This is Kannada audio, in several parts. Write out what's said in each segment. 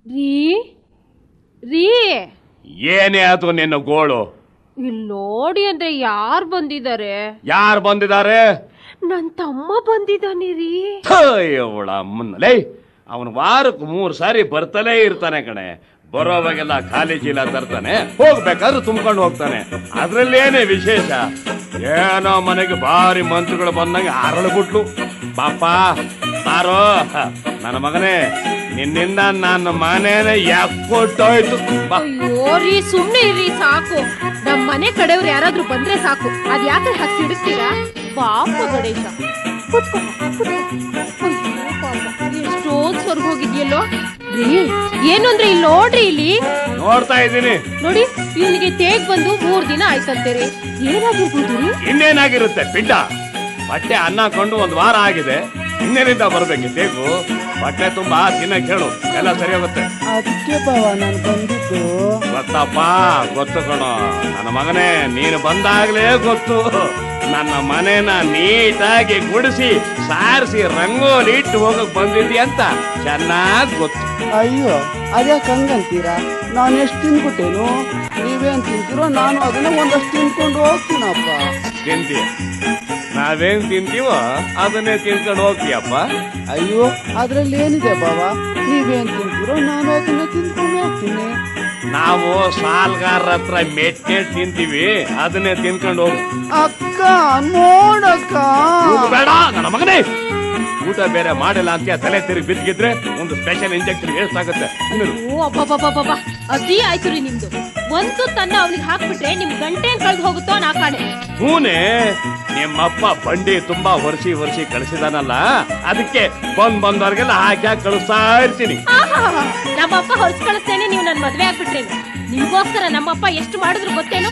ರೀ ರೀ ಏನೇ ಅದು ನಿನ್ನ ಗೋಳು? ಇಲ್ಲಿ ನೋಡಿ ಅಂದ್ರೆ ಯಾರು ಬಂದಿದ್ದಾರೆ? ಯಾರು ಬಂದಿದ್ದಾರೆ? ನನ್ ತಮ್ಮ ಬಂದಿದ್ದಾನೆ ರೀ. ಅವಳ ಮುನ್ನಲೇ ಅವನು ವಾರಕ್ಕೆ 3 ಸಾರಿ ಬರ್ತಲೇ ಇರ್ತಾನೆ ಕಣೆ. ಬರೋವಾಗೆಲ್ಲ ಖಾಲಿ ಚೀಲ ತರ್ತಾನೆ, ಹೋಗ್ಬೇಕಾದ್ರೂ ತುಂಬ್ಕೊಂಡು ಹೋಗ್ತಾನೆ. ಅದ್ರಲ್ಲೇನೇ ವಿಶೇಷ? ಏನೋ ಮನೆಗೆ ಭಾರಿ ಮಂತ್ರಿಗಳು ಬಂದಂಗೆ ಅರಳುಬಿಟ್ಲು. ಪಾಪ ಬಾರೋ ನನ್ನ ಮಗನೇ, ನಿನ್ನಿಂದ ನನ್ನ ಮನೇನೆ ಯಾಕೊಟ್ಟೋಯ್ತು. ಅಯ್ಯೋ ರೀ ಸುಮ್ನೆ ಇರ್ರಿ ಸಾಕು. ನಮ್ ಮನೆ ಕಡೆಯವ್ರು ಯಾರಾದ್ರೂ ಬಂದ್ರೆ ಸಾಕು, ಅದ್ ಯಾಕೆ ಹಾಕಿ ಸಿಡಿಸ್ತೀರಾ? ಪಾಪ ಗಣೇಶ ಎಷ್ಟೊಂದ್ ಸ್ವರ್ಗ ಹೋಗಿದ್ಯಲ್ಲೋ ರೀ. ಏನು ಅಂದ್ರೆ ಇಲ್ಲಿ ನೋಡ್ರಿ, ಇಲ್ಲಿ ನೋಡ್ತಾ ಇದ್ದೀನಿ. ನೋಡಿ ಇವನಿಗೆ ತೇಗ್ ಬಂದು 3 ದಿನ ಆಯ್ತಂತೀರಿ. ಏನಾಗಿರ್ಬೋದು ರೀ? ಇನ್ನೇನಾಗಿರುತ್ತೆ ಪಿಡ್ಡ? ಬಟ್ಟೆ ಅನ್ನ ಕೊಂಡು 1 ವಾರ ಆಗಿದೆ, ಇನ್ನೇನಿಂದ ಬರ್ಬೇಕು ತೇಗು? ಬಟ್ಟೆ ತುಂಬಾ ತಿನ್ನ ಕೇಳು, ಎಲ್ಲ ಸರಿ ಹೋಗುತ್ತೆ. ಅದಕ್ಕೆ ಬಾವ ನಾನು ಬಂದಿದ್ದು. ಗೊತ್ತಪ್ಪ, ಗೊತ್ತು ಕಣೋ ನನ್ನ ಮಗನೇ. ನೀನು ಬಂದಾಗ್ಲೇ ಗೊತ್ತು. ನನ್ನ ಮನೇನ ನೀಟಾಗಿ ಗುಡಿಸಿ ಸಾರಿಸಿ ರಂಗೋಲಿ ಇಟ್ಟು ಹೋಗಕ್ ಬಂದಿದ್ದಿ ಅಂತ ಚೆನ್ನಾಗ್ ಗೊತ್ತು. ಅಯ್ಯೋ ಅದ್ಯಾಕೆ ಹಂಗಂತೀರಾ? ನಾನು ಎಷ್ಟು ತಿನ್ಬಿಟ್ಟೇನು? ನೀವೇನ್ ತಿಂತೀರೋ ನಾನು ಅದನ್ನ ಒಂದಷ್ಟು ತಿನ್ಕೊಂಡು ಹೋಗ್ತೀನಪ್ಪ. ತಿಂತೀಯ? ನಾವೇನ್ ತಿಂತೀವೋ ಅದನ್ನೇ ತಿನ್ಕೊಂಡು ಹೋಗ್ತೀಯಪ್ಪ. ಅಯ್ಯೋ ಅದ್ರಲ್ಲಿ ಏನಿದೆ ಬಾವ? ನೀವೇನ್ ತಿಂತೀರೋ ನಾನು ಅದನ್ನ ತಿನ್ಕೊಂಡು ಹೋಗ್ತೀನಿ. ನಾವು ಸಾಲ್ಗಾರರ ಹತ್ರ ಮೆಟ್ಟೆ ತಿಂತೀವಿ, ಅದನ್ನೇ ತಿನ್ಕೊಂಡು ಹೋಗು. ಅಕ್ಕ ನೋಡಕ್ಕ. ಬೇಡ ನನ್ನ ಮಗನೇ, ಊಟ ಬೇರೆ ಮಾಡಿಲ್ಲ ಅಂತ ತಲೆ ತಿರುಗಿ ಬಿದ್ದಿದ್ರೆ ಒಂದು ಸ್ಪೆಷಲ್ ಇಂಜೆಕ್ಷನ್ ವೇಸ್ಟ್ ಆಗುತ್ತೆ. ಅತಿ ಆಯ್ತು ರೀ ನಿಮ್ದು. ಒಂದು ತನ್ನ ಅವನಿಗೆ ಹಾಕ್ಬಿಟ್ರೆ ನಿಮ್ ಗಂಟೆ ಕಳ್ದು ಹೋಗುತ್ತೋ ನಾ ಕಾಣೆ. ಹೂನೆ, ನಿಮ್ಮಪ್ಪ ಬಂಡಿ ತುಂಬಾ ವರ್ಷಿ ಕಳಿಸಿದಾನಲ್ಲ, ಅದಕ್ಕೆ ಬಂದವ್ರಿಗೆಲ್ಲ ಹಾಕಿ ಕಳಿಸ್ತಾ ಇರ್ತೀನಿ. ನಮ್ಮಪ್ಪ ಹೊಲ್ಸ್ ಕಳಿಸ್ತೇನೆ, ನೀವು ನನ್ ಮದ್ವೆ ಆಗ್ಬಿಟ್ರಿ. ನಿಮ್ಗೋಸ್ಕರ ನಮ್ಮಪ್ಪ ಎಷ್ಟು ಮಾಡಿದ್ರು ಗೊತ್ತೇನು?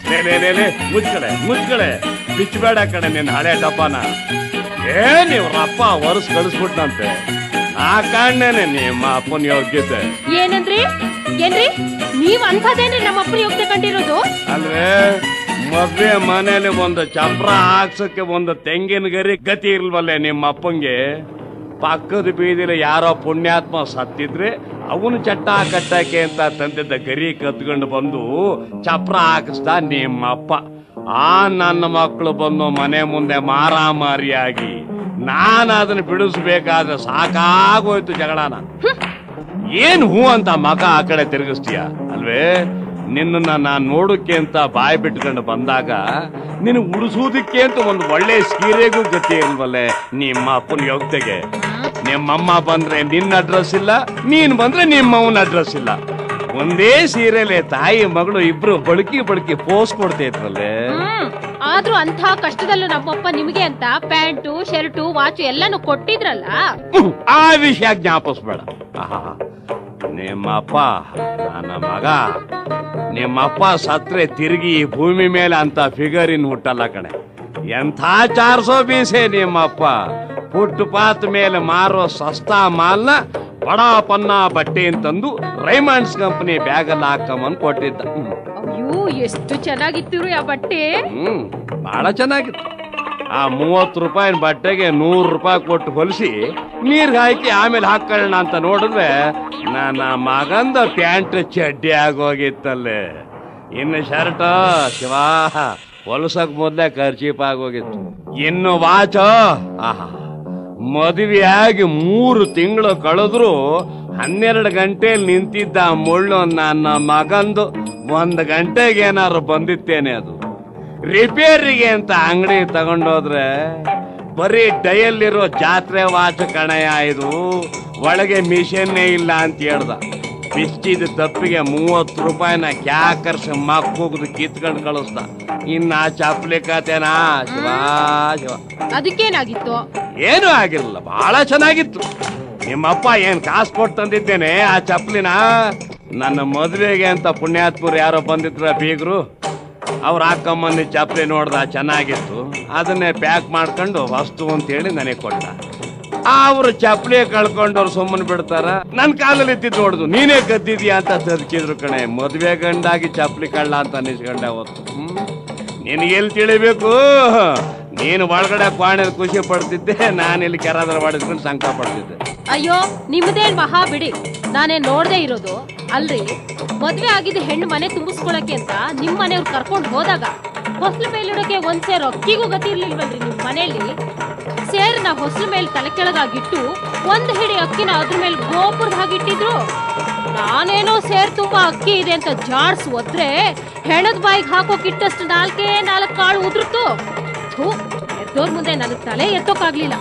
ಮುಚ್ಕಡೆ ಬಿಚ್ಚಬೇಡ ಕಡೆ ನಿನ್ನ ಹಳೆ ಡಬ್ಬನ. ಏನ್ ಇವ್ರಪ್ಪ ವರ್ಷ ಕಳಿಸ್ಬಿಟ್ನಂತೆ. ನಾ ಕಾಣೇನೆ ನಿಮ್ಮ ಅಪ್ಪನ ಯೋಗ್ಯತೆ. ಏನಂದ್ರಿ? ಏನ್ರಿ ನೀವ್ ಅಂಥದ್ದೇನ್ರಿ ನಮ್ಮ ಅಪ್ಪನ ಯೋಗ್ಯತೆ ಕಂಡಿರೋದು? ಅಲ್ವೇ, ಮದ್ವೆ ಮನೇಲಿ ಒಂದು ಚಪ್ರ ಹಾಕ್ಸಕ್ಕೆ ಒಂದು ತೆಂಗಿನ ಗರಿ ಗತಿ ಇರ್ಲ್ವಲ್ಲೇ ನಿಮ್ಮ ಅಪ್ಪಂಗೆ. ಪಕ್ಕದ ಬೀದಿಲಿ ಯಾರೋ ಪುಣ್ಯಾತ್ಮ ಸತ್ತಿದ್ರೆ ಅವನು ಚಟ್ಟ ಕಟ್ಟಕ್ಕೆ ಅಂತ ತಂದಿದ್ದ ಗರಿ ಕತ್ಕೊಂಡು ಬಂದು ಚಪ್ರ ಹಾಕಿಸ್ದ ನಿಮ್ಮಪ್ಪ. ಆ ನನ್ನ ಮಕ್ಕಳು ಬಂದು ಮನೆ ಮುಂದೆ ಮಾರಾಮಾರಿಯಾಗಿ ನಾನು ಅದನ್ನ ಬಿಡಿಸ್ಬೇಕಾದ್ರೆ ಸಾಕಾಗೋಯ್ತು ಜಗಳನ. ಏನ್ ಹೂ ಅಂತ ಮಗ ಆ ಕಡೆ ತಿರುಗಿಸ್ತೀಯ ಅಲ್ವೇ? ನಿನ್ನ ನಾನ್ ನೋಡಕ್ಕೆ ಅಂತ ಬಾಯಿ ಬಿಟ್ಕೊಂಡು ಬಂದಾಗ ನಿನ್ ಉಳಿಸೋದಕ್ಕೆ ಅಂತ ಒಂದು ಒಳ್ಳೆ ಸೀರೆಗೂ ಗತಿ ಇಲ್ವಲ್ಲೇ ನಿಮ್ಮ ಅಪ್ಪನ ಯೋಗ್ಯತೆಗೆ. ನಿಮ್ಮಮ್ಮ ಬಂದ್ರೆ ನಿನ್ನ ಅಡ್ರೆಸ್ ಇಲ್ಲ, ನೀನ್ ಬಂದ್ರೆ ನಿಮ್ಮವನ ಅಡ್ರೆಸ್ ಇಲ್ಲ. ಒಂದೇ ಸೀರೆಲೆ ತಾಯಿ ಮಗಳು ಇಬ್ರು ಬಳಕಿ ಪೋಸ್ ಕೊಡ್ತಾ ಇದ್ರಲ್ಲೇ. ಆದ್ರೂ ಅಂತ ಕಷ್ಟದಲ್ಲೂ ನಮ್ಮಪ್ಪ ನಿಮ್ಗೆ ಅಂತ ಪ್ಯಾಂಟು ಶರ್ಟು ವಾಚು ಎಲ್ಲಾನು ಕೊಟ್ಟಿದ್ರಲ್ಲ. ಆ ವಿಷಯ ಜ್ಞಾಪಿಸ್ಬೇಡ. ನಿಮ್ಮಪ್ಪ ನನ್ನ ಮಗ, ನಿಮ್ಮಪ್ಪ ಸತ್ರೆ ತಿರುಗಿ ಈ ಭೂಮಿ ಮೇಲೆ ಅಂತ ಫಿಗರಿನ್ ಹುಟ್ಟಲ್ಲ ಕಣೆ. ಎಂಥ 400 ಬೀಸೆ ನಿಮ್ಮಪ್ಪ. ಫುಟ್ಪಾತ್ ಮೇಲೆ ಮಾರೋ ಸಸ್ತಾ ಮಾಲ್ನ ಬಡ ಪನ್ನ ಬಟ್ಟೆ ಅಂತಂದು ರೈಮಾಂಡ್ಸ್ ಕಂಪನಿ ಬ್ಯಾಗಲ್ಲಿ ಹಾಕಮ್ಮನ್ ಕೊಟ್ಟಿದ್ದ. ಅಯ್ಯೋ ಎಷ್ಟು ಚೆನ್ನಾಗಿತ್ತು ಆ ಬಟ್ಟೆ. ಬಹಳ ಚೆನ್ನಾಗಿತ್ತು. ಆ 30 ರೂಪಾಯಿನ ಬಟ್ಟೆಗೆ 100 ರೂಪಾಯಿ ಕೊಟ್ಟು ಹೊಲಿಸಿ ನೀರ್ಗೆ ಹಾಕಿ ಆಮೇಲೆ ಹಾಕೊಳ್ಳೋಣ ಅಂತ ನೋಡಿದ್ರೆ ನನ್ನ ಮಗಂದ ಪ್ಯಾಂಟ್ ಚಡ್ಡಿ ಆಗೋಗಿತ್ತಲ್ಲೇ. ಇನ್ನು ಶರ್ಟ್ ಶಿವ ಹೊಲಸಕ್ ಮೊದ್ಲೇ ಖರ್ಚೀಪ್ ಆಗೋಗಿತ್ತು. ಇನ್ನು ವಾಚ ಮದುವೆಯಾಗಿ 3 ತಿಂಗಳು ಕಳೆದ್ರು 12 ಗಂಟೆಯಲ್ಲಿ ನಿಂತಿದ್ದ ಮುಳ್ಳು ನನ್ನ ಮಗಂದು 1 ಗಂಟೆಗೆ ಏನಾದ್ರು ಬಂದಿತ್ತೇನೆ. ಅದು ರಿಪೇರಿಗೆ ಅಂತ ಅಂಗಡಿ ತಗೊಂಡೋದ್ರೆ ಬರೀ ಡೈಯಲ್ಲಿರೋ ಜಾತ್ರೆ ವಾಚ್ ಕಣಯ, ಇದು ಒಳಗೆ ಮಿಷನ್ನೇ ಇಲ್ಲ ಅಂತ ಹೇಳ್ದ. ಬಿಚ್ಚಿದ ತಪ್ಪಿಗೆ 30 ರೂಪಾಯಿನ ಕ್ಯಾಕರ್ಸ್ ಮಕ್ಕೂಗ್ದು ಕಿತ್ಕೊಂಡು ಕಳಿಸ್ದ. ಇನ್ನ ಚಪ್ಪಲಿ ಕತೆನಾ ಶಿವ ಶಿವ. ಅದಕ್ಕೇನಾಗಿತ್ತು? ಏನೂ ಆಗಿರಲಿಲ್ಲ, ಬಹಳ ಚೆನ್ನಾಗಿತ್ತು. ನಿಮ್ಮಪ್ಪ ಏನ್ ಕಾಸು ಕೊಟ್ಟು ತಂದಿದ್ದೇನೆ ಆ ಚಪ್ಪಲಿನ. ನನ್ನ ಮದುವೆಗೆ ಅಂತ ಪುಣ್ಯಾತ್ಮರು ಯಾರೋ ಬಂದಿದ್ರ ಬೀಗರು, ಅವ್ರು ಹಾಕಮ್ಮನ ಚಪ್ಪಲಿ ನೋಡ್ದ, ಚೆನ್ನಾಗಿತ್ತು. ಅದನ್ನೇ ಪ್ಯಾಕ್ ಮಾಡ್ಕೊಂಡು ವಸ್ತು ಅಂತೇಳಿ ನನಗೆ ಕೊಟ್ಟ. ಅವ್ರು ಚಪ್ಪಲಿ ಕಳ್ಕೊಂಡವ್ರು ಸುಮ್ಮನೆ ಬಿಡ್ತಾರ? ನನ್ ಕಾಲಲ್ಲಿ ಇದ್ದಿದ್ದು ನೋಡುದು ನೀನೇ ಕದ್ದಿದ್ಯಾ ಅಂತ ತದಕಿದ್ರು ಕಣೆ. ಮದ್ವೆ ಗಂಡಾಗಿ ಚಪ್ಪಲಿ ಕಳ್ಳ ಅಂತ ಅನ್ನಿಸ್ಕೊಂಡೆ ಅವತ್ತು. ನಿನಗೆಲ್ಲಿ ತಿಳಿಬೇಕು? ನೀನು ಒಳಗಡೆ ಕ್ವಾಣೆಲ್ ಖುಷಿ ಪಡ್ತಿದ್ದೆ, ನಾನಿಲ್ಲಿ ಕೆರಾದ್ರ ಮಾಡಿಸ್ಕೊಂಡು ಸಂಕಟ ಪಡ್ತಿದ್ದೆ. ಅಯ್ಯೋ ನಿಮ್ದೇನ್ ಮಹಾ ಬಿಡಿ, ನಾನೇ ನೋಡ್ದೆ ಇರೋದು. ಅಲ್ರಿ, ಮದ್ವೆ ಆಗಿದ್ದ ಹೆಣ್ಣು ಮನೆ ತುಂಬಿಸ್ಕೊಳಕ್ಕೆ ಅಂತ ನಿಮ್ ಮನೆಯವ್ರು ಕರ್ಕೊಂಡು ಹೋದಾಗ ಹೊಸ್ಲು ಮೇಲಿಡೋಕೆ ಒಂದ್ ಸೇರ್ ಅಕ್ಕಿಗೂ ಗತಿ ಇರ್ಲಿಲ್ವಲ್ರಿ ನಿಮ್ ಮನೆಯಲ್ಲಿ. ಸೇರ್ನ ಹೊಸ್ಲು ಮೇಲೆ ತಲೆ ಕೆಳಗಾಗಿಟ್ಟು ಒಂದ್ ಹಿಡಿ ಅಕ್ಕಿನ ಅದ್ರ ಮೇಲೆ ಗೋಪುರದ ಹಾಗಿಟ್ಟಿದ್ರು. ನಾನೇನೋ ಸೇರ್ ತುಂಬಾ ಅಕ್ಕಿ ಇದೆ ಅಂತ ಜಾಡ್ಸ್ ಒದ್ರೆ ಹೆಣದ್ ಬಾಯಿಗೆ ಹಾಕೋಕಿಟ್ಟಷ್ಟು 4 ಕಾಳು ಉದ್ರುತ್ತು. ಎದ್ದೋರ್ ಮುಂದೆ ನನಗ್ ತಲೆ ಎತ್ತೋಕಾಗ್ಲಿಲ್ಲ.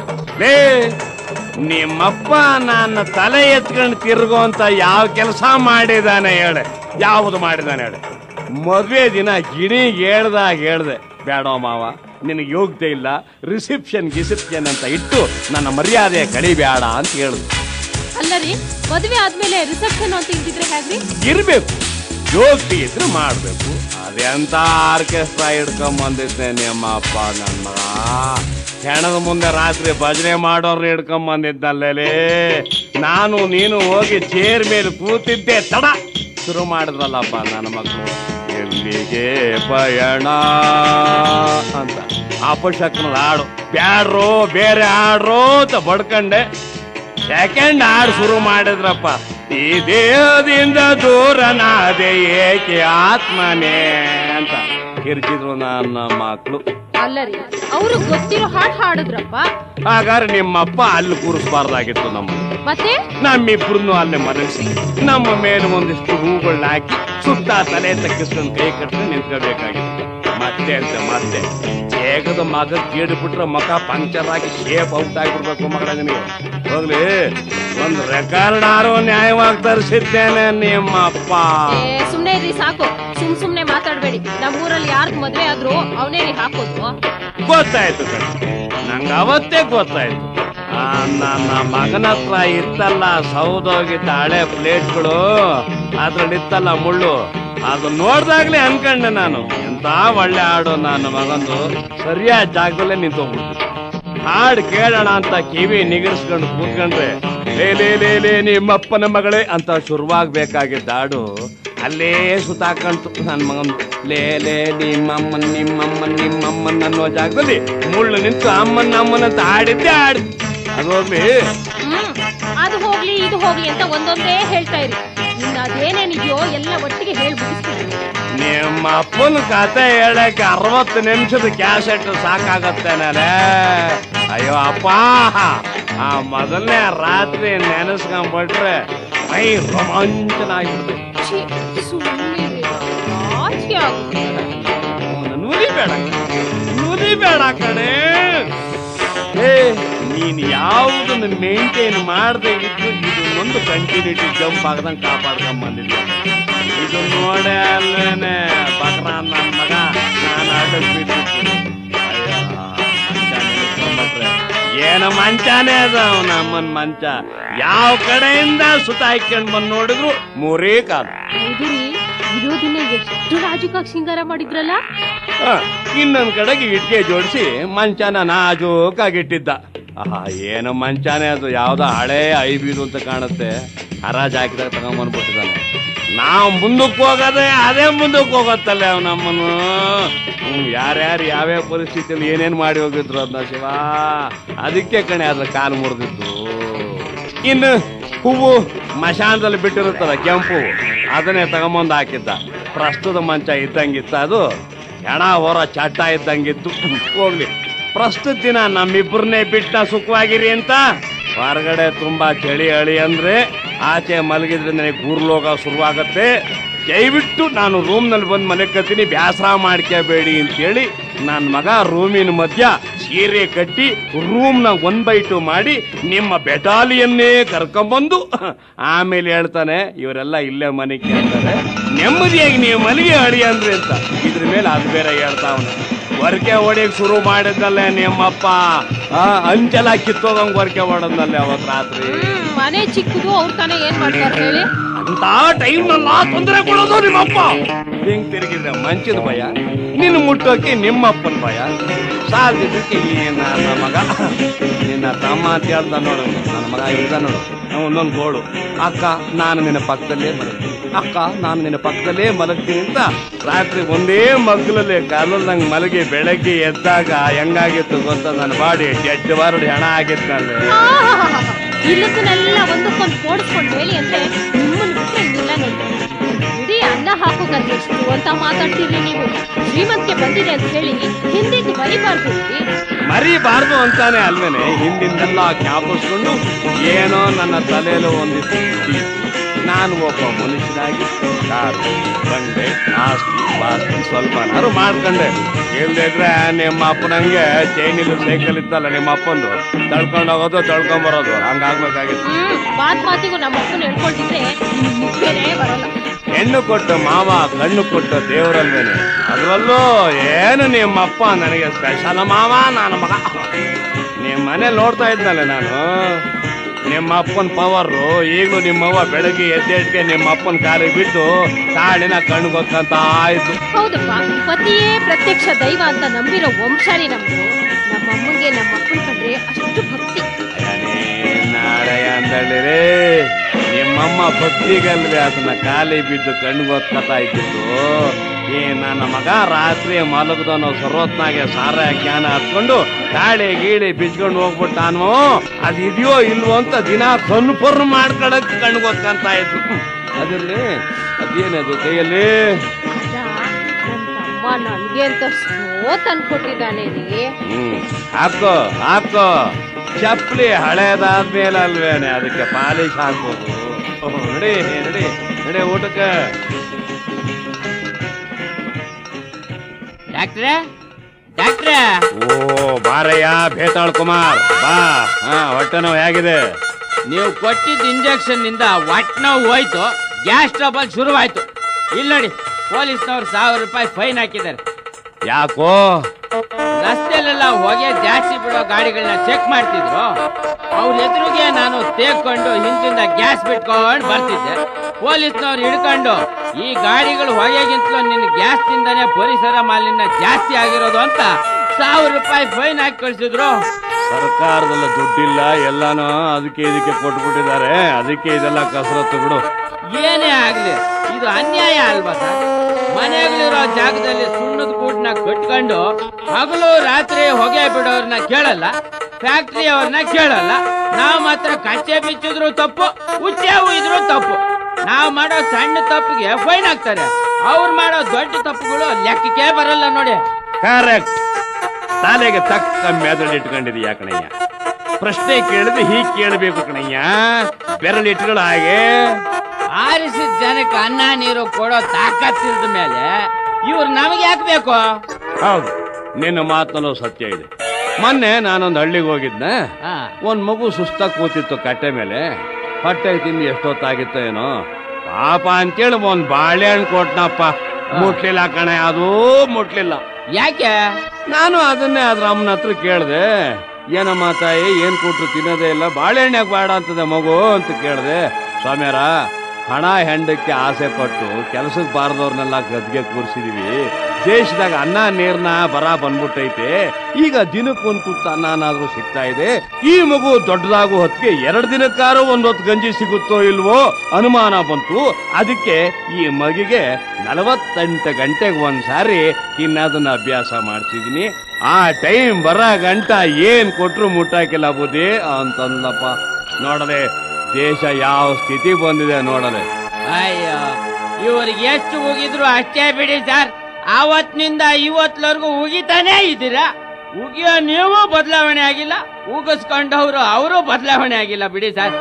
ನಿಮ್ಮಪ್ಪ ನನ್ನ ತಲೆ ಎತ್ಕೊಂಡು ತಿರ್ಗೋ ಅಂತ ಯಾವ ಕೆಲಸ ಮಾಡಿದಾನೆ ಹೇಳೆ? ಯಾವುದು ಮಾಡಿದಾನೆ ಹೇಳೆ? ಮದ್ವೆ ದಿನ ಗಿಣಿಗೆ ಹೇಳ್ದೆ, ಬೇಡ ಮಾವ ನಿನಗೆ ಯೋಗ್ಯತೆ ಇಲ್ಲ, ರಿಸೆಪ್ಷನ್ ಅಂತ ಇಟ್ಟು ನನ್ನ ಮರ್ಯಾದೆ ಕಳಿಬೇಡ ಅಂತ ಹೇಳುದು. ಅಲ್ಲರಿ, ಮದ್ವೆ ಆದ್ಮೇಲೆ ರಿಸೆಪ್ಷನ್ ಅಂತ ಇದ್ದಿದ್ರೆ ಹೇಗ್ರಿ? ಇರ್ಬೇಕು, ಯೋಗ್ಯತೆ ಇದ್ರೆ ಮಾಡ್ಬೇಕು. ಅದೇ ಅಂತ ಆರ್ಕೆಸ್ಟ್ರಾ ಹಿಡ್ಕೊಂಡ್ ಬಂದಿದ್ದೆ ನಿಮ್ಮ ಅಪ್ಪ. ನನ್ನ ಮಗ ಹೆಣದ ಮುಂದೆ ರಾತ್ರಿ ಭಜನೆ ಮಾಡೋರ್ನ ಹಿಡ್ಕೊಂಡ್ ಬಂದಿದ್ದಲ್ಲೇ. ನಾನು ನೀನು ಹೋಗಿ ಚೇರ್ ಮೇಲೆ ಕೂತಿದ್ದೆ, ತಡ ಶುರು ಮಾಡಿದ್ರಲ್ಲಪ್ಪ ನನ್ನ ಮಕ್ಕಳು. ಎಲ್ಲಿಗೆ ಪಯಣ ಅಂತ ಅಪಶಕ್ನದ ಹಾಡು, ಬ್ಯಾಡ್ರೋ ಬೇರೆ ಹಾಡ್ರೋ ಅಂತ ಬಡ್ಕಂಡೆ. ಸೆಕೆಂಡ್ ಹಾಡು ಶುರು ಮಾಡಿದ್ರಪ್ಪ. ಈ ದೇಹದಿಂದ ದೂರನಾದೆ ಏಕೆ ಆತ್ಮನೇ ಅಂತ ಕಿರ್ಚಿದ್ರು ನನ್ನ ಮಕ್ಕಳು. ಅಲ್ಲರಿ, ಅವರು ಗೊತ್ತಿರೋ ಹಾಡು ಹಾಡಿದ್ರಪ್ಪ. ಹಾಗಾದ್ರೆ ನಿಮ್ಮಪ್ಪ ಅಲ್ಲಿ ಕೂರಿಸಬಾರ್ದಾಗಿತ್ತು ಮತ್ತೆ ನಮ್ಮಿಬ್ರು ಅಲ್ಲೇ ಮನಸ್ಸಿ ನಮ್ಮ ಮೇಲೆ ಒಂದಿಷ್ಟು ಹೂಗಳನ್ನ ಹಾಕಿ ಸುತ್ತ ತಲೆ ತಗ್ಗಿಸ್ಕೊಂಡು ಕೈ ಕಟ್ಟರೆ ನಿಂತ್ಕೋಬೇಕಾಗಿತ್ತು. ಮತ್ತೆ ಹೇಗದ ಮಗ ಕೇಳಿಬಿಟ್ರೆ ಮಗ ಪಂಕ್ಚರ್ ಆಗಿ ಶೇಪ್ ಔಟ್ ಆಗಿಬಿಡ್ಬೇಕು ಮಗಳ. ನಿನಗೆ ಹೋಗ್ಲಿ, ಒಂದು ರೆಕಾರ್ಡ್ ಆರೋ ನ್ಯಾಯವಾಗಿ ತರಿಸಿದ್ದೇನೆ ನಿಮ್ಮಪ್ಪ. ಸುಮ್ನೆ ಇದ್ರಿ ಸಾಕು, ಸುಮ್ನೆ ಮಾತಾಡ್ಬೇಡಿ. ನಮ್ಮೂರಲ್ಲಿ ಯಾರ್ದು ಮದ್ವೆ ಆದ್ರೂ ಅವನೇ ಹಾಕೋದು. ಗೊತ್ತಾಯ್ತು ಕಣ, ನಂಗೆ ಅವತ್ತೇ ಗೊತ್ತಾಯ್ತು. ನನ್ನ ಮಗನ ಹತ್ರ ಇತ್ತಲ್ಲ ಸೌದೋಗಿದ್ದ ಹಳೆ ಪ್ಲೇಟ್ಗಳು, ಅದ್ರಲ್ಲಿತ್ತಲ್ಲ ಮುಳ್ಳು, ಅದು ನೋಡ್ದಾಗ್ಲೇ ಅನ್ಕೊಂಡೆ ನಾನು, ಎಂತ ಒಳ್ಳೆ ಹಾಡು ನನ್ನ ಮಗಂದು. ಸರಿಯಾದ ಜಾಗದಲ್ಲೇ ನಿಂತೋಗ್ಬಿಡ್ತು. ಹಾಡು ಕೇಳೋಣ ಅಂತ ಕಿವಿ ನಿಗರ್ಸ್ಕೊಂಡು ಕೂತ್ಕೊಂಡ್ರೆ ಲೇ ನಿಮ್ಮಪ್ಪನ ಮಗಳೇ ಅಂತ ಶುರುವಾಗ್ಬೇಕಾಗಿದ್ದ ಹಾಡು ಅಲ್ಲೇ ಸುತ್ತಾಕಂತು ನನ್ನ ಮಗನ್. ಲೇ ನಿಮ್ಮಮ್ಮನ್ ಅನ್ನೋ ಜಾಗದಲ್ಲಿ ಮುಳ್ಳು ನಿಂತು ಅಮ್ಮನಂತ ಹಾಡಿದ್ದೆ ಹಾಡು. ಅದು ಹೋಗ್ಲಿ ಇದು ಹೋಗ್ಲಿ ಅಂತ ಒಂದೊಂದೇ ಹೇಳ್ತಾ ಇರಿ. ಅದೇನೇನಿದೆಯೋ ಎಲ್ಲ ಒಟ್ಟಿಗೆ ಹೇಳ್ಬಿಡಿಸ್ತೀನಿ. ನಿಮ್ಮ ಅಪ್ಪನ ಕತೆ ಹೇಳಕ್ಕೆ 60 ನಿಮಿಷದ ಕ್ಯಾಸೆಟ್ ಸಾಕಾಗತ್ತೇನಲೇ. ಅಯ್ಯೋ ಅಪ್ಪ, ಆ ಮೊದಲನೇ ರಾತ್ರಿ ನೆನೆಸ್ಕೊಂಡ್ಬಿಟ್ರೆ ಮೈ ರೋಮಾಂಚನ ಆಗಿಬಿಡ್ತು. ನುರಿಬೇಡ ಕಣೆ. ನೀನ್ ಯಾವುದನ್ನು ಮೇಂಟೈನ್ ಮಾಡದೆ ಇದ್ದು ಇದನ್ನೊಂದು ಕಂಟಿನ್ಯೂಟಿ ಜಂಪ್ ಆಗದಂಗೆ ಕಾಪಾಡ್ಕೊಂಡ್ ಬಂದಿದ್ದೆ. ಇದು ನೋಡೇ ಅಲ್ಲೇನೆ ಬಕ್ರ ನನ್ನ ಮಗ ನಾನು ಆಟಕ್ಕೆ ಬಿಟ್ಟಿದ್ದು. ಏನ ಮಂಚಾನೇ ಅದಾವ ನಮ್ಮನ್ ಮಂಚ. ಯಾವ ಕಡೆಯಿಂದ ಸುತ್ತ ಹಾಕೊಂಡ್ ಬಂದ್ ನೋಡಿದ್ರು ಮೂರೇ ಕಾಲು. ಇರೋದಿನ್ನ ಎಷ್ಟು ರಾಜುಕಾಗಿ ಶೃಂಗಾರ ಮಾಡಿದ್ರಲ್ಲ. ಇನ್ನೊಂದ್ ಕಡೆಗೆ ಇಟ್ಕೆ ಜೋಡಿಸಿ ಮಂಚಾನ ನಾಜೂಕಾಗಿಟ್ಟಿದ್ದ. ಏನು ಮಂಚಾನೆ ಅದು, ಯಾವ್ದೋ ಹಳೆ ಐಬೀದು ಅಂತ ಕಾಣುತ್ತೆ. ಹರಾಜ್ ಹಾಕಿದಾಗ ತಗೊಂಬಂದ್ಬಿಟ್ಟಿದ್ದಾನೆ. ನಾವು ಮುಂದಕ್ಕೆ ಹೋಗೋದೇ ಅದೇ ಮುಂದಕ್ಕೆ ಹೋಗತ್ತಲ್ಲ ಅವ್ ನಮ್ಮನ್ನು. ಯಾರ್ಯಾರು ಯಾವ್ಯಾವ ಪರಿಸ್ಥಿತಿಯಲ್ಲಿ ಏನೇನ್ ಮಾಡಿ ಹೋಗಿದ್ರು ಅದನ್ನ ಶಿವ. ಅದಕ್ಕೆ ಕಣೆ ಅದ್ರ ಕಾಲು ಮುರಿದಿದ್ದು. ಇನ್ನು ಹೂವು ಮಶಾನದಲ್ಲಿ ಬಿಟ್ಟಿರುತ್ತಲ್ಲ ಕೆಂಪು, ಅದನ್ನೇ ತಗೊಂಬಂದು ಹಾಕಿದ್ದ. ಪ್ರಸ್ತುತ ಮಂಚ ಇದ್ದಂಗಿತ್ತ, ಅದು ಹೆಣ ಹೊರ ಚಟ್ಟ ಇದ್ದಂಗಿತ್ತು. ಹೋಗ್ಲಿ, ಪ್ರಸ್ತುತ ದಿನ ನಮ್ಮಿಬ್ಬರನ್ನೇ ಬಿಟ್ಟ ಸುಖವಾಗಿರಿ ಅಂತ. ಹೊರಗಡೆ ತುಂಬಾ ಚಳಿ ಅಳಿ ಅಂದ್ರೆ ಆಚೆ ಮಲಗಿದ್ರೆ ನನಗೆ ಕೂರ್ಲೋಗ ಶುರುವಾಗತ್ತೆ. ದಯವಿಟ್ಟು ನಾನು ರೂಮ್ನಲ್ಲಿ ಬಂದು ಮಲಕ್ಕತ್ತೀನಿ, ಬ್ಯಾಸರ ಮಾಡ್ಕೋಬೇಡಿ ಅಂತೇಳಿ ನನ್ನ ಮಗ ರೂಮಿನ ಮಧ್ಯ ಸೀರೆ ಕಟ್ಟಿ ರೂಮ್ನ 1/2 ಮಾಡಿ ನಿಮ್ಮ ಬೆಟಾಲಿಯನ್ನೇ ಕರ್ಕೊಂಬಂದು ಆಮೇಲೆ ಹೇಳ್ತಾನೆ, ಇವರೆಲ್ಲ ಇಲ್ಲೇ ಮನೆಗೆ ಅಂತಾರೆ, ನೆಮ್ಮದಿಯಾಗಿ ನೀವು ಮನೆಗೆ ಅಡಿ ಅಂದ್ರಿ ಅಂತ. ಇದ್ರ ಮೇಲೆ ಅದು ಬೇರೆ ಹೇಳ್ತಾವನೆ. ವರ್ಕೆ ಹೊಡಿಯಕ್ ಶುರು ಮಾಡಿದ್ದಲ್ಲೇ ನಿಮ್ಮಪ್ಪ. ಅಂಚೆಲ್ಲ ಕಿತ್ತೋದಂಗ್ ವರ್ಕೆ ಹೊಡದ್ನಲ್ಲೇ ಅವತ್ ರಾತ್ರಿ. ಮನೆ ಚಿಕ್ಕದು, ಅವ್ರ ತಾನೇ ಏನ್ ಮಾಡ್ತಾರೆ ಹೇಳಿ. ಅಂತ ಟೈಮ್ನಲ್ಲ ತೊಂದರೆ ಕೊಡೋದು ನಿಮ್ಮಪ್ಪ. ಹಿಂಗ್ ತಿರುಗಿದ್ರೆ ಮಂಚದ ಭಯ, ನಿನ್ನ ಮುಟ್ಟೋಕೆ ನಿಮ್ಮಪ್ಪನ ಭಯ. ಸಾಧ್ಯದಕ್ಕೆ ನನ್ನ ಮಗ ನಿನ್ನ ತಮ್ಮ ಅಂತ ಹೇಳ್ದ ನೋಡು. ನನ್ನ ಮಗ ಇದ್ದ ನೋಡು, ಒಂದೊಂದು ಗೋಳು. ಅಕ್ಕ ನಾನು ನಿನ್ನ ಪಕ್ಕದಲ್ಲೇ ಮಲಗ್ತೀನಿ, ಅಕ್ಕ ನಾನು ನಿನ್ನ ಪಕ್ಕದಲ್ಲೇ ಮಲಗ್ತೀನಿ ಅಂತ ರಾತ್ರಿ ಒಂದೇ ಮಗ್ಲಲ್ಲಿ ಕಾಲಲ್ಲಿ ಮಲಗಿ ಬೆಳಗ್ಗೆ ಎದ್ದಾಗ ಹೆಂಗಾಗಿತ್ತು ಗೊತ್ತ? ನನ್ನ ಬಾಡಿ 8 ವಾರ ಹೆಣ ಆಗಿತ್ತು. ಇಲ್ಲದನ್ನೆಲ್ಲ ಒಂದಕ್ಕೊಂದು ಓಡಿಸ್ಕೊಂಡು ಹೇಳಿ ಅಂದ್ರೆ ನಿಮ್ಮನ್ನು ಬಿಟ್ಟರೆ ಇನ್ನಿಲ್ಲ ನೋಡಿ. ಇಡೀ ಅನ್ನ ಹಾಕೋಕಂದ್ರೆ ಎಷ್ಟು ಅಂತ ಮಾತಾಡ್ತೀರಿ ನೀವು. ಶ್ರೀಮಂತಿಗೆ ಬಂದಿದೆ ಅಂತ ಹೇಳಿ ಹಿಂದಿದ್ದು ಮರಿಬಾರ್ದು. ಮರಿಬಾರ್ದು ಅಂತಾನೆ ಅಲ್ವೇನೆ ಹಿಂದಿಂದೆಲ್ಲ ಜ್ಞಾಪಿಸ್ಕೊಂಡು ಏನೋ ನನ್ನ ತಲೆಯಲ್ಲೂ ಒಂದಿತ್ತು ಬುದ್ಧಿ ಇತ್ತು. ನಾನು ಒಬ್ಬ ಮನುಷ್ಯನಾಗಿ ಕಾರು ಬಂಡೆ ಆಸ್ತಿ ಪಾಸ್ತಿ ಸ್ವಲ್ಪನಾರು ಮಾಡ್ಕೊಂಡೆ. ಇಲ್ದೇ ಇದ್ರೆ ನಿಮ್ಮ ಅಪ್ಪನಂಗೆ ಚೈನಿಲು ಸೈಕಲ್ ಇತ್ತಲ್ಲ ನಿಮ್ಮ ಅಪ್ಪಂದು, ತಳ್ಕೊಂಡು ಹೋಗೋದು ತಳ್ಕೊಂಬರೋದು ಹಂಗಾಗ್ಬೇಕಾಗಿತ್ತು. ಮಾತ್ ಮಾತಿಗೂ ನಮ್ಮ ಅಪ್ಪನ ಹೇಳ್ಕೊಳ್ತಿದ್ರೆ ನಿಮ್ಗೆ ಬರಲ್ಲ. ಹೆಣ್ಣು ಕೊಟ್ಟು ಮಾವ ಕಣ್ಣು ಕೊಟ್ಟು ದೇವರಲ್ವೇನೆ. ಅದ್ರಲ್ಲೂ ಏನು ನಿಮ್ಮಪ್ಪ ನನಗೆ ಸ್ಪೆಷಲ್ ಮಾವ. ನಾನು ಮಗ ನಿಮ್ಮ ಮನೇಲಿ ನೋಡ್ತಾ ಇದ್ನಲ್ಲ ನಾನು ನಿಮ್ಮ ಅಪ್ಪನ ಪವರು. ಈಗಲೂ ನಿಮ್ಮವ್ವ ಬೆಳಗ್ಗೆ ಎದ್ದೇಟ್ಗೆ ನಿಮ್ಮ ಅಪ್ಪನ ಕಾಲಿಗೆ ಬಿಟ್ಟು ತಾಳಿನ ಕಣ್ಣು ಗೊತ್ತಂತ ಆಯ್ತು. ಹೌದಪ್ಪ, ಪತಿಯೇ ಪ್ರತ್ಯಕ್ಷ ದೈವ ಅಂತ ನಂಬಿರೋ ವಂಶಾಲಿ ನಮ್ದು. ನಮ್ಮಮ್ಮಂಗೆ ನಮ್ಮ ಅಪ್ಪನ ಕಂಡ್ರೆ ಅಷ್ಟು ಭಕ್ತಿ. ನಾಳೆಯ ಅಂದಳ್ಳಿರೇ ನಿಮ್ಮಮ್ಮ ಭಕ್ತಿಗಲ್ವೇ ಅದನ್ನ ಕಾಲಿ ಬಿದ್ದು ಕಣ್ಣು ಗೊತ್ತಾ ಇದ್ದಿದ್ದು. ಈ ನನ್ನ ಮಗ ರಾತ್ರಿ ಮಲಗದನೋ ಸರ್ವತ್ನಾಗೆ ಸಾರ ಜ್ಞಾನ ಹತ್ಕೊಂಡು ತಾಳಿ ಗೀಳಿ ಬಿಚ್ಕೊಂಡು ಹೋಗ್ಬಿಟ್ಟಾನು. ಅದಿದೆಯೋ ಇಲ್ವೋ ಅಂತ ದಿನ ಕನ್ಫರ್ಮ್ ಮಾಡ್ಕೊಳಕ್ ಕಣ್ಣು ಗೊತ್ತಂತ ಇದ್ರು. ಅದಿರ್ಲಿ ಅದೇನದು ಕೈಯಲ್ಲಿ ಅಮ್ಮ ನನ್ಗೆ ಅಂತ ಸ್ನೋ ತಂದ್ಕೊಟ್ಟಿದ್ದಾನೆ ರೀ. ಹಾಕೋ ಹಾಕೋ ಚಪ್ಪಲಿ ಹಳೇದಾದ್ಮೇಲೆ ಅಲ್ವೇನೆ ಅದಕ್ಕೆ ಪಾಲಿಶ್ ಹಾಕೋದು. ನಡಿ ನಡಿ ನಡಿ ಊಟಕ್ಕೆ. ಡಾಕ್ಟ್ರೆ ಡಾಕ್ಟ್ರೆ. ಓ ಬಾರಯ್ಯ ಬೇತಾಳ್ ಕುಮಾರ್ ಬಾ. ಹೊಟ್ಟೆ ನೋವು ಹೇಗಿದೆ? ನೀವು ಕೊಟ್ಟಿದ್ದ ಇಂಜೆಕ್ಷನ್ ನಿಂದ ಹೊಟ್ಟೆ ನೋವು ಹೋಯ್ತು, ಗ್ಯಾಸ್ ಟ್ರಬಲ್ ಶುರುವಾಯ್ತು. ಇಲ್ಲಿ ನೋಡಿ, ಪೊಲೀಸ್ನವ್ರು 1000 ರೂಪಾಯಿ ಫೈನ್ ಹಾಕಿದ್ದಾರೆ. ಯಾಕೋ? ರಸ್ತೆಲೆಲ್ಲ ಹೊಗೆ ಜಾಸ್ತಿ ಬಿಡೋ ಗಾಡಿಗಳನ್ನ ಚೆಕ್ ಮಾಡ್ತಿದ್ರು. ಅವ್ರ ಎದುರಿಗೆ ನಾನು ತೇಗ್ಕೊಂಡು ಹಿಂದಿಂದ ಗ್ಯಾಸ್ ಬಿಟ್ಕೊಂಡು ಬರ್ತಿದ್ದೆ. ಪೊಲೀಸ್ನವ್ರು ಹಿಡ್ಕೊಂಡು ಈ ಗಾಡಿಗಳು ಹೊಗೆಗಿಂತಲೂ ನಿನ್ನ ಗ್ಯಾಸ್ ನಿಂದನೇ ಪರಿಸರ ಮಾಲಿನ್ಯ ಜಾಸ್ತಿ ಆಗಿರೋದು ಅಂತ 1000 ರೂಪಾಯಿ ಫೈನ್ ಹಾಕಿ ಕಳಿಸಿದ್ರು. ಸರ್ಕಾರದಲ್ಲ ದುಡ್ಡಿಲ್ಲ, ಎಲ್ಲಾನು ಅದಕ್ಕೆ ಇದಕ್ಕೆ ಕೊಟ್ಬಿಟ್ಟಿದ್ದಾರೆ. ಅದಕ್ಕೆ ಇದೆಲ್ಲ ಕಸರತ್ತು ಬಿಡು. ಏನೇ ಆಗ್ಲಿ ಇದು ಅನ್ಯಾಯ ಅಲ್ವಾ ಸರ್? ಮನೆಗಳಿರೋ ಜಾಗದಲ್ಲಿ ಸುಣ್ಣದ ಕೂಟನ್ನ ಕಟ್ಕೊಂಡು ಹಗಲು ರಾತ್ರಿ ಹೊಗೆ ಬಿಡೋರ್ನ ಕೇಳಲ್ಲ, ಫ್ಯಾಕ್ಟ್ರಿ ಅವ್ರನ್ನ ಕೇಳಲ್ಲ. ನಾವ್ ಮಾತ್ರ ಕಚ್ಚೆ ಬಿಚ್ಚಿದ್ರು ತಪ್ಪು, ಉಚ್ಚೆ ಇದ್ರು ತಪ್ಪು. ನಾವ್ ಮಾಡೋ ಸಣ್ಣ ತಪ್ಪಿಗೆ ಫೈನ್ ಹಾಕ್ತಾರೆ. ಅವ್ರು ಮಾಡೋ ದೊಡ್ಡ ತಪ್ಪುಗಳು ಲೆಕ್ಕಕ್ಕೆ ಬರಲ್ಲ ನೋಡಿ. ಕರೆಕ್ಟ್. ತಲೆಗೆ ತಕ್ಕ ಮೆದಳು ಇಟ್ಕೊಂಡಿದೀಯ ಕಣಯ್ಯ. ಪ್ರಶ್ನೆ ಕೇಳಿದ್ರೆ ಹೀಗೆ ಕೇಳಬೇಕು ಕಣಯ್ಯ, ಬೆರಳಿಟ್ಗಳು ಹಾಗೆ. ಆರಿಸಿದ ಜನಕ್ಕೆ ಅನ್ನ ನೀರು ಕೊಡೋ ತಾಕತ್ತಿಲ್ದ ಮೇಲೆ ಇವ್ರು ನಮಗೆ ಯಾಕೆ ಬೇಕು? ಹೌದು, ನಿನ್ನ ಮಾತಲ್ಲೂ ಸತ್ಯ ಇದೆ. ಮೊನ್ನೆ ನಾನೊಂದು ಹಳ್ಳಿಗೆ ಹೋಗಿದ್ನ. ಒಂದ್ ಮಗು ಸುಸ್ತಾಗಿ ಕೂತಿತ್ತು ಕಟ್ಟೆ ಮೇಲೆ. ಹೊಟ್ಟೆ ತಿಂದು ಎಷ್ಟೊತ್ತಾಗಿತ್ತೋ ಏನೋ ಪಾಪ ಅಂತೇಳಿ ಒಂದ್ ಬಾಳೆಹಣ್ಣು ಕೊಟ್ನಪ್ಪ. ಮುಟ್ಲಿಲ್ಲ ಕಣೆ, ಅದೂ ಮುಟ್ಲಿಲ್ಲ. ಯಾಕೆ? ನಾನು ಅದನ್ನೇ ಅದ್ರ ಅಮ್ಮನ ಹತ್ರ ಕೇಳ್ದೆ. ಏನಮ್ಮ ತಾಯಿ ಏನ್ ಕೊಟ್ರು ತಿನ್ನೋದೇ ಇಲ್ಲ, ಬಾಳೆಹಣ್ಣು ಯಾಕೆ ಬೇಡ ಅಂತದೆ ಮಗು ಅಂತ ಕೇಳ್ದೆ. ಸ್ವಾಮ್ಯಾರ, ಹಣ ಹೆಂಡಕ್ಕೆ ಆಸೆ ಪಟ್ಟು ಕೆಲಸಕ್ಕೆ ಬಾರದವ್ರನ್ನೆಲ್ಲ ಗದ್ಗೆ ಕೂರಿಸಿದೀವಿ. ದೇಶದಾಗ ಅನ್ನ ನೀರ್ನ ಬರ ಬಂದ್ಬಿಟ್ಟೈತೆ. ಈಗ ದಿನಕ್ಕೊಂದು ತುತ್ತ ಅನ್ನನಾದ್ರೂ ಸಿಗ್ತಾ ಇದೆ. ಈ ಮಗು ದೊಡ್ಡದಾಗು ಹೊತ್ತಿಗೆ 2 ದಿನಕ್ಕಾರು ಒಂದೊತ್ತು ಗಂಜಿ ಸಿಗುತ್ತೋ ಇಲ್ವೋ ಅನುಮಾನ ಬಂತು. ಅದಕ್ಕೆ ಈ ಮಗಿಗೆ 48 ಗಂಟೆಗೆ ಒಂದ್ಸಾರಿ ತಿನ್ನೋದನ್ನ ಅಭ್ಯಾಸ ಮಾಡ್ತಿದೀನಿ. ಆ ಟೈಮ್ ಬರ ಗಂಟ ಏನ್ ಕೊಟ್ರು ಮುಟ್ಟಾಕಿಲ್ಲ ಬುದ್ಧಿ ಅಂತಂದಪ್ಪ. ನೋಡದೆ ದೇಶ ಯಾವ ಸ್ಥಿತಿ ಬಂದಿದೆ ನೋಡಲೆ. ಅಯ್ಯೋ, ಇವ್ರಿಗೆ ಎಷ್ಟು ಉಗಿದ್ರು ಅಷ್ಟೇ ಬಿಡಿ ಸರ್. ಆವತ್ತಿನಿಂದ ಇವತ್ವರೆಗೂ ಉಗಿತಾನೇ ಇದ್ದೀರಾ. ಉಗಿಯೋ ನೀವು ಬದಲಾವಣೆ ಆಗಿಲ್ಲ, ಉಗಿಸ್ಕೊಂಡವ್ರು ಅವರು ಬದಲಾವಣೆ ಆಗಿಲ್ಲ ಬಿಡಿ ಸರ್.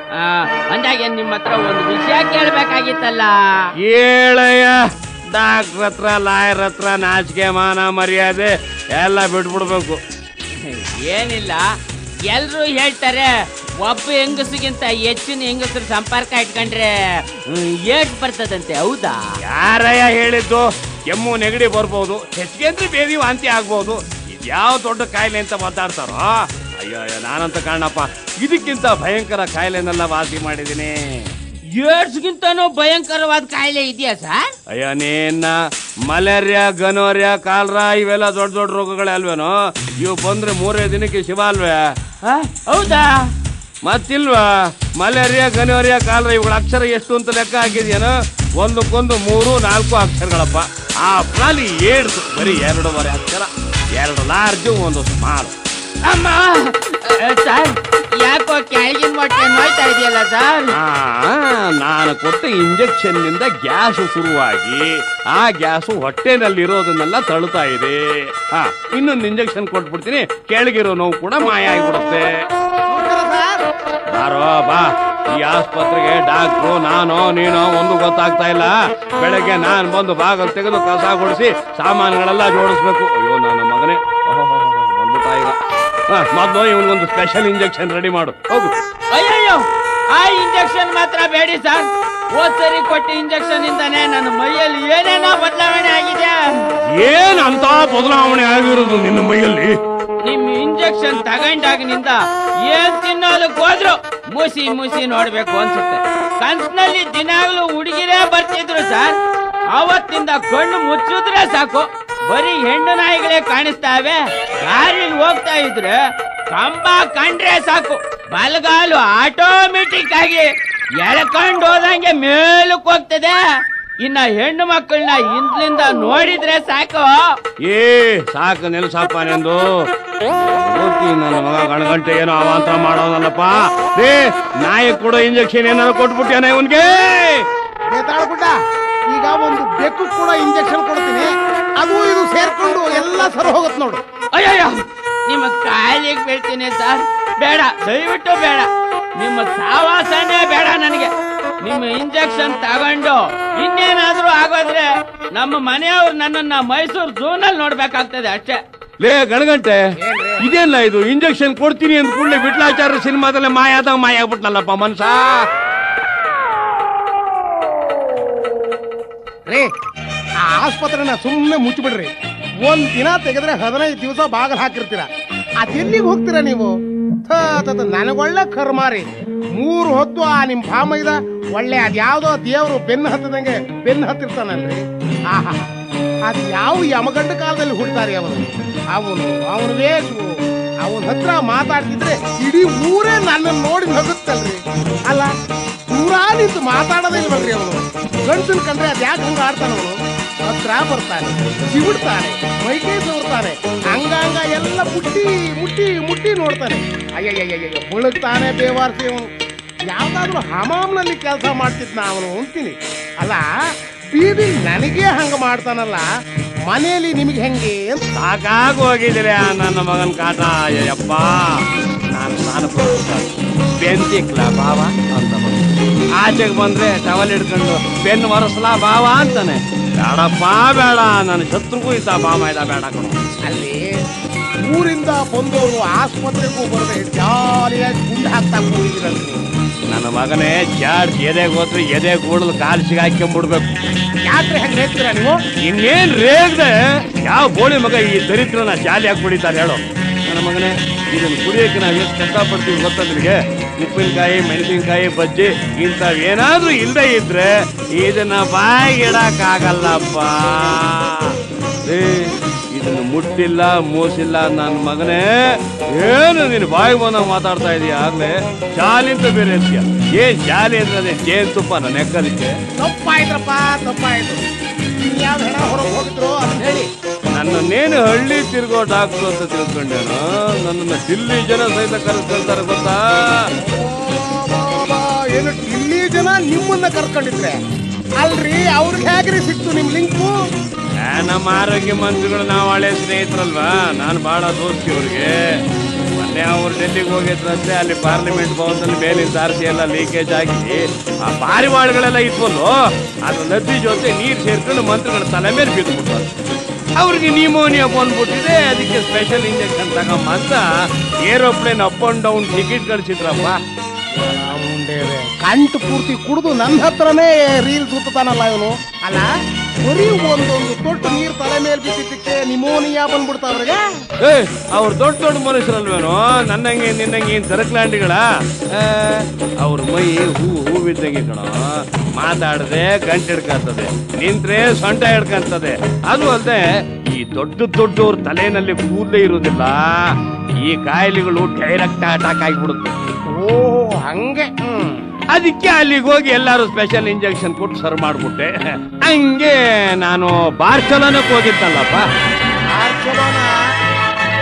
ಅಂದಾಗೆ ನಿಮ್ಮ ಹತ್ರ ಒಂದು ವಿಷಯ ಕೇಳ್ಬೇಕಾಗಿತ್ತಲ್ಲ. ಹೇಳಯ್ಯ, ಡಾಕ್ಟರ್ ಹತ್ರ ಲಾಯರ್ ಹತ್ರ ನಾಚಿಕೆ ಮಾನ ಮರ್ಯಾದೆ ಎಲ್ಲ ಬಿಟ್ಬಿಡ್ಬೇಕು. ಏನಿಲ್ಲ, ಎಲ್ರು ಹೇಳ್ತಾರೆ ಒಬ್ಬ ಹೆಂಗಸಿಗಿಂತ ಹೆಚ್ಚಿನ ಹೆಂಗಸರ ಸಂಪರ್ಕ ಇಟ್ಕೊಂಡ್ರೆ ಏಟ್ ಬರ್ತದಂತೆ. ಹೌದಾ? ಯಾರಯ್ಯ ಹೇಳಿದ್ದು? ಕೆಮ್ಮು ನೆಗಡಿ ಬರ್ಬೋದು, ಹೆಚ್ಚಿಗೆ ಅಂದ್ರೆ ಬೇದಿ ವಾಂತಿ ಆಗ್ಬೋದು. ಇದ್ಯಾವ ದೊಡ್ಡ ಕಾಯಿಲೆ ಅಂತ ಮಾತಾಡ್ತಾರೋ? ಅಯ್ಯೋ ನಾನಂತ ಕಾರಣಪ್ಪ ಇದಕ್ಕಿಂತ ಭಯಂಕರ ಕಾಯಿಲೆನೆಲ್ಲ ವಾಸಿ ಮಾಡಿದೀನಿ. ಏಡ್ಸ್ಗಿಂತನೂ ಭಯಂಕರವಾದ ಕಾಯಿಲೆ ಇದೆಯಾ ಸರ್? ಅಯ್ಯೋ ನೀನ್ನ ಮಲೇರಿಯಾ, ಗನೋರಿಯಾ, ಕಾಲ್ರಾ ಇವೆಲ್ಲ ದೊಡ್ಡ ದೊಡ್ಡ ರೋಗಗಳೇ ಅಲ್ವೇನೋ? ಇವು ಬಂದ್ರೆ 3 ದಿನಕ್ಕೆ ಶಿವ ಅಲ್ವೇ? ಹೌದಾ? ಮತ್ತಿಲ್ವಾ? ಮಲೇರಿಯಾ, ಗನೋರಿಯಾ, ಕಾಲ್ರಾ ಇವುಗಳ ಅಕ್ಷರ ಎಷ್ಟು ಅಂತ ಲೆಕ್ಕ ಹಾಕಿದ್ಯೇನೋ? ಒಂದಕ್ಕೊಂದು 3-4 ಅಕ್ಷರಗಳಪ್ಪ. ಆ ಪ್ರಾಣಿ ಏಡ್ಸು ಬರೀ 2.5 ಅಕ್ಷರ. 2 ಲಾರ್ಜು 1 ಸ್ಮಾಲ್. ಅಮ್ಮ ಸರ್ ಯಾಕೋ ಕೆಳಗಿನ ಮೊಟ್ಟೆ ನೋಯ್ತಾ ಇದೆಯಲ್ಲ ಸರ್? ನಾನು ಕೊಟ್ಟ ಇಂಜೆಕ್ಷನ್ ನಿಂದ ಗ್ಯಾಸ್ ಶುರುವಾಗಿ ಆ ಗ್ಯಾಸ್ ಹೊಟ್ಟೆನಲ್ಲಿರೋದನ್ನೆಲ್ಲ ತಳ್ಳುತ್ತಾ ಇದೆ. ಇನ್ನೊಂದು ಇಂಜೆಕ್ಷನ್ ಕೊಟ್ಬಿಡ್ತೀನಿ, ಕೆಳಗಿರೋ ನೋವು ಕೂಡ ಮಾಯ ಆಗಿಬಿಡುತ್ತೆ. ಬಾರೋ ಬಾ, ಈ ಆಸ್ಪತ್ರೆಗೆ ಡಾಕ್ಟ್ರು ನಾನು ನೀನು ಒಂದು ಗೊತ್ತಾಗ್ತಾ ಇಲ್ಲ. ಬೆಳಗ್ಗೆ ನಾನು ಬಂದು ಬಾಗಲ್ ತೆಗೆದು ಕಸ ಗುಡಿಸಿ ಸಾಮಾನುಗಳೆಲ್ಲ ಜೋಡಿಸ್ಬೇಕು. ಅಯ್ಯೋ ನನ್ನ ಮಗನೇ, ಬಂದ್ಬಿಟ್ಟ ಈಗ. ಮೊದಲು ಇವನಿಗೊಂದು ಸ್ಪೆಷಲ್ ಇಂಜೆಕ್ಷನ್ ರೆಡಿ ಮಾಡು, ಹೋಗು. ಅಯ್ಯಯ್ಯೋ, ಆ ಇಂಜೆಕ್ಷನ್ ಮಾತ್ರ ಬೇಡಿ ಸರ್. ಹೋದ್ಸರಿ ಕೊಟ್ಟ ಇಂಜೆಕ್ಷನ್ ಇಂದಾನೆ ನನ್ನ ಮೈಯಲ್ಲಿ ಏನೇನೋ ಬದಲಾವಣೆ ಆಗಿದೆ. ಏನಂತ ಬದಲಾವಣೆ ಆಗಿರೋದು ನಿನ್ನ ಮೈಯಲ್ಲಿ? ನಿಮ್ ಇಂಜೆಕ್ಷನ್ ತಗೊಂಡಾಗಿನಿಂದ ಏನ್ ತಿನ್ನೋದಕ್ಕೆ ಹೋದ್ರು ಮುಸಿ ಮುಸಿ ನೋಡ್ಬೇಕು ಅನ್ಸುತ್ತೆ. ಕನ್ಸಿನಲ್ಲಿ ದಿನಾಗ್ಲೂ ಹುಡುಗಿರೇ ಬರ್ತಿದ್ರು ಸರ್. ಅವತ್ತಿಂದ ಕಣ್ಣು ಮುಚ್ಚಿದ್ರೆ ಸಾಕು ಬರೀ ಹೆಣ್ಣು ನಾಯಿಗಳೇ ಕಾಣಿಸ್ತಾವೆ. ದಾರಿಲಿ ಹೋಗ್ತಾ ಇದ್ರೆ ಕಂಬ ಕಂಡ್ರೆ ಸಾಕು ಬಲಗಾಲು ಆಟೋಮೆಟಿಕ್ ಆಗಿ ಎಳ್ಕೊಂಡು ಹೋದಂಗೆ ಮೇಲಕ್ಕೆ ಹೋಗ್ತದೆ. ಇನ್ನ ಹೆಣ್ಣು ಮಕ್ಕಳನ್ನ ಹಿಂದ್ಲಿಂದ ನೋಡಿದ್ರೆ ಸಾಕು. ಸಾಕು ನಿಲ್ಸಪ್ಪ ನಿಂದು. ನನ್ನ ಮಗ ಗಣಗಂಟೆ ಏನೋ ಅವಾಂತರ ಮಾಡೋದಲ್ಲಪ್ಪ. ನಾಯಿ ಕೊಡೋ ಇಂಜೆಕ್ಷನ್ ಏನಾದ್ರು ಕೊಟ್ಬಿಟ್ಟೇನ ಇವನ್ಗೆ? ಈಗ ಒಂದು ಬೆಕ್ಕು ಕೂಡ ಇಂಜೆಕ್ಷನ್ ಕೊಡ್ತೀನಿ, ಅದು ಇದು ಸೇರ್ಕೊಂಡು ಎಲ್ಲ ಸರಿ ಹೋಗುತ್ತೆ ನೋಡು. ಅಯ್ಯಯ್ಯೋ, ನಿಮ್ಮ ಕಾಲಿಗೆ ಬೀಳ್ತೀನಿ ಸರ್. ಬೇಡ, ದಯವಿಟ್ಟು ಬೇಡ. ನಿಮ್ಮ ಸಾವಾಸನೇ ಬೇಡ ನನಗೆ. ನಿಮ್ಮ ಇಂಜೆಕ್ಷನ್ ತಗೊಂಡು ಇನ್ನೇನಾದ್ರೂ ಆಗೋದ್ರೆ ನಮ್ಮ ಮನೆಯವ್ರು ನನ್ನನ್ನ ಮೈಸೂರು ಝೂನಲ್ಲಿ ನೋಡ್ಬೇಕಾಗ್ತದೆ ಅಷ್ಟೇ. ಲೇ ಗಣಗಂಟೆ, ಇದೇನ ಇದು? ಇಂಜೆಕ್ಷನ್ ಕೊಡ್ತೀನಿ ಅಂದ ಕೂಡಲೇ ವಿಟ್ಲಾಚಾರ್ಯ ಸಿನಿಮಾದಲ್ಲೇ ಮಾಯಾದಾಗ ಮಾಯ ಆಗ್ಬಿಟ್ನಲ್ಲಪ್ಪ ಮನ್ಸ. ರೀ, ಆ ಆಸ್ಪತ್ರೆನ ಸುಮ್ಮನೆ ಮುಚ್ಚಿಬಿಡ್ರಿ. ಒಂದ್ ದಿನ ತೆಗೆದ್ರೆ 15 ದಿವಸ ಬಾಗಲ್ ಹಾಕಿರ್ತೀರ. ಅದೆಲ್ಲಿಗೆ ಹೋಗ್ತೀರಾ ನೀವು? ನನಗೊಳ್ಳೆ ಕರ್ಮಾರಿ. 3 ಹೊತ್ತು ಆ ನಿಮ್ ಭಾಮೈದ ಒಳ್ಳೆ ಅದ್ಯಾವ್ದೋ ದೇವ್ರು ಬೆನ್ನು ಹತ್ತದಂಗೆ ಬೆನ್ನು ಹತ್ತಿರ್ತಾನಲ್ರಿ. ಆಹಾ, ಅದ್ ಯಾವ ಯಮಗಂಡ ಕಾಲದಲ್ಲಿ ಹುಡ್ತಾರೆ ಅವನು ವೇಷು. ಅವನ ಹತ್ರ ಮಾತಾಡ್ತಿದ್ರೆ ಇಡೀ ಊರೇ ನನ್ನ ನೋಡಿ ನಗುತ್ತಲ್ರಿ. ಅಲ್ಲ, ದೂರ ನಿಂತು ಮಾತಾಡೋದಿಲ್ವಲ್ರಿ ಅವನು. ಗಂಡಸನ್ ಕಂಡ್ರೆ ಅದ್ ಯಾಕೆ ಹಂಗ ಆಡ್ತಾನವನು? ಹತ್ರ ಬರ್ತಾನೆ, ಸಿಬಿಡ್ತಾನೆ, ಮೈಕೈ ಸೋರ್ತಾನೆ, ಅಂಗಾಂಗ ಎಲ್ಲ ಮುಟ್ಟಿ ಮುಟ್ಟಿ ಮುಟ್ಟಿ ನೋಡ್ತಾನೆ. ಅಯ್ಯಯ್ಯಯ್ಯ, ಮುಳುಗ್ತಾನೆ ಬೇವಾರ್ಸಿ ಅವನು. ಯಾವ್ದಾದ್ರು ಹಮಾಮ್ನಲ್ಲಿ ಕೆಲಸ ಮಾಡ್ತಿದ್ನ ಅವನು ಅಂತೀನಿ. ಅಲ್ಲ, ಬೀದಿ ನನಗೆ ಹಂಗ ಮಾಡ್ತಾನಲ್ಲ, ಮನೆಯಲ್ಲಿ ನಿಮಗೆ ಹೆಂಗೆ ಅಂತ ಸಾಕಾಗಿ ಹೋಗಿದ್ರೆ ನನ್ನ ಮಗನ್ ಕಾಟ. ಅಯ್ಯಪ್ಪ, ನಾನು ಬೆಂತಿಕ್ಲ ಬಾವ ಅಂತ ಆಚೆಗೆ ಬಂದ್ರೆ ಟವಲ್ ಹಿಡ್ಕೊಂಡು ಬೆನ್ನು ಒರೆಸ್ಲಾ ಬಾವ ಅಂತಾನೆ. ಬೇಡಪ್ಪ ಬೇಡ, ನನ್ನ ಶತ್ರುಗೂ ಇದ್ದ ಬಾಮ ಇದ್ದ ಬೇಡ ಕಣ. ಅಲ್ಲಿ ಊರಿಂದ ಬಂದವರು ಆಸ್ಪತ್ರೆಗೂ ಬರದೆ ಜಾಲಿಯಾಗಿ ಗುಂಡು ಹಾಕ್ತಾ ಕೂಡಿದ್ರಲ್ರಿ. ನನ್ನ ಮಗನೇ ಜಾಡ್ ಎದೆಗೆ ಹೋದ್ರೆ ಎದೆ ಕೂಡಲು ಕಾಲು ಸಿಗಾಕೊಂಡ್ಬಿಡ್ಬೇಕು. ಯಾಕ್ರೆ ಹೆಂಗ್ ಹೇಳ್ತೀರಾ ನೀವು? ಇನ್ನೇನ್ ರೇಗ್ದೆ ಯಾವ ಬೋಳಿ ಮಗ ಈ ದರಿದ್ರನ ಜಾಲಿಯಾಗಿ ಕುಡಿತಾರೆ ಹೇಳು. ನನ್ನ ಮಗನೇ, ಇದನ್ನು ಕುಡಿಯೋಕೆ ನಾವು ಎಷ್ಟು ಕಷ್ಟಪಡ್ತೀವಿ ಗೊತ್ತಾ ನಿನಗೆ? ಉಪ್ಪಿನಕಾಯಿ, ಮೆಣಸಿನ್ಕಾಯಿ, ಬಜ್ಜಿ ಇಂಥವು ಏನಾದ್ರೂ ಇಲ್ಲದೆ ಇದ್ರೆ ಇದನ್ನ ಬಾಯಿಗೆ ಇಡಕ್ಕಾಗಲ್ಲಪ್ಪ. ಇದನ್ನು ಮುಟ್ಟಿಲ್ಲ ಮೂಸಿಲ್ಲ ನನ್ನ ಮಗನೇ. ಏನು ನೀನು ಬಾಯಿಗೆ ಬಂದಾಗ ಮಾತಾಡ್ತಾ ಇದೀಯ? ಆಗ್ಲೇ ಜಾಲಿ ಅಂತ ಬೇರೆ ಇರ್ತೀಯ. ಏನ್ ಜಾಲಿ ಅಂದ್ರೆ ಅದೇ ಜೇನ್ ತುಪ್ಪ ನನ್ನ ಎಕ್ಕದಕ್ಕೆ. ತಪ್ಪಾಯ್ತ್ರಪ್ಪ, ತಪ್ಪಾಯ್ತು. ಇನ್ಯಾವ ಹೆಣ ಹೊರಗೆ ಹೋಗಿದ್ರು ಅಂತ ಹೇಳಿ ನನ್ನನ್ನೇನು ಹಳ್ಳಿ ತಿರ್ಗೋ ಡಾಕ್ಟ್ರು ಅಂತ ತಿಳ್ಕೊಂಡೇನು? ನನ್ನನ್ನು ದಿಲ್ಲಿ ಜನ ಸಹಿತ ಕರೆಸ್ಕೊಳ್ತಾರೆ ಗೊತ್ತಾ? ಏನು ಇಲ್ಲಿ ಜನ ನಿಮ್ಮನ್ನ ಕರ್ಕೊಂಡಿದ್ರೆ ಅಲ್ರಿ? ಅವ್ರಿಗೆ ಹೇಗ್ರಿ ಸಿಕ್ತು ನಿಮ್ ಲಿಂಕು? ನಮ್ಮ ಆರೋಗ್ಯ ಮಂತ್ರಿಗಳು ನಾವು ಹಳೆ ಸ್ನೇಹಿತರಲ್ವಾ, ನಾನು ಬಹಳ ದೋಸ್ತಿ ಅವ್ರಿಗೆ. ಮೊನ್ನೆ ಅವ್ರು ಡೆಲ್ಲಿಗೆ ಹೋಗಿದ್ರಂತೆ. ಅಲ್ಲಿ ಪಾರ್ಲಿಮೆಂಟ್ ಭವನದಲ್ಲಿ ಮೇಲಿನ ತಾರಸಿ ಎಲ್ಲ ಲೀಕೇಜ್ ಆಗಿ ಆ ಪಾರಿವಾಳಗಳೆಲ್ಲ ಇಟ್ಕೊಂಡು ಅದ್ರ ನದಿ ಜೊತೆ ನೀರು ಸೇರ್ಕೊಂಡು ಮಂತ್ರಿಗಳ ತಲೆ ಮೇಲೆ ಬಿದ್ದುಬಿಟ್ರು. ಅವ್ರಿಗೆ ನ್ಯೂಮೋನಿಯಾ ಬಂದ್ಬಿಟ್ಟಿದೆ. ಅದಕ್ಕೆ ಸ್ಪೆಷಲ್ ಇಂಜೆಕ್ಷನ್ ತಗೊಂಬ ಅಂತ aeroplane up and down ticket ಕಳಿಸಿದ್ರಪ್ಪ. ಕಂಟು ಪೂರ್ತಿ ಕುಡಿದು ನನ್ನ ಹತ್ರನೇ ರೀಲ್ ಸುತ್ತಾನಲ್ಲ ಇವನು. ಅಲ್ಲ, ಬರೀ ಒಂದೊಂದು ತೊಟ್ಟು ನೀರು ತಲೆ ಮೇಲೆ ಬಿಟ್ಟಿದ್ದಕ್ಕೆ ನಿಮೋನಿಯಾ ಬಂದ್ಬಿಡ್ತ ಅವ್ರಿಗೆ. ಅವ್ರು ದೊಡ್ಡ ದೊಡ್ಡ ಮನುಷ್ಯರಲ್ವೇನೋ, ನನ್ನಂಗೆ ನಿನ್ನಂಗೆ ಏನ್ ಸರಕ್ಲಾಂಡಿಗಳ? ಅವ್ರ ಮೈ ಹೂವಿದ್ದಂಗೆ ಕಣ. ಮಾತಾಡದೆ ಗಂಟೆ ಹಿಡ್ಕಂತದೆ, ನಿಂತ್ರೆ ಸೊಂಟ ಹಿಡ್ಕಂತದೆ. ಅದು ಅಲ್ಲದೆ ಈ ದೊಡ್ಡವ್ರ ತಲೆನಲ್ಲಿ ಕೂದಲೇ ಇರುವುದಿಲ್ಲ. ಈ ಕಾಯಿಲೆಗಳು ಡೈರೆಕ್ಟ್ ಅಟ್ಯಾಕ್ ಆಗಿಬಿಡುತ್ತೆ. ಓ ಹಂಗೆ. ಅದಕ್ಕೆ ಅಲ್ಲಿಗೆ ಹೋಗಿ ಎಲ್ಲಾರು ಸ್ಪೆಷಲ್ ಇಂಜೆಕ್ಷನ್ ಕೊಟ್ಟು ಸರ್ ಮಾಡ್ಬಿಟ್ಟೆ. ಹಂಗೆ ನಾನು ಬಾರ್ಚಲೋನಕ್ಕೆ ಹೋಗಿದ್ದಲ್ಲಪ್ಪ.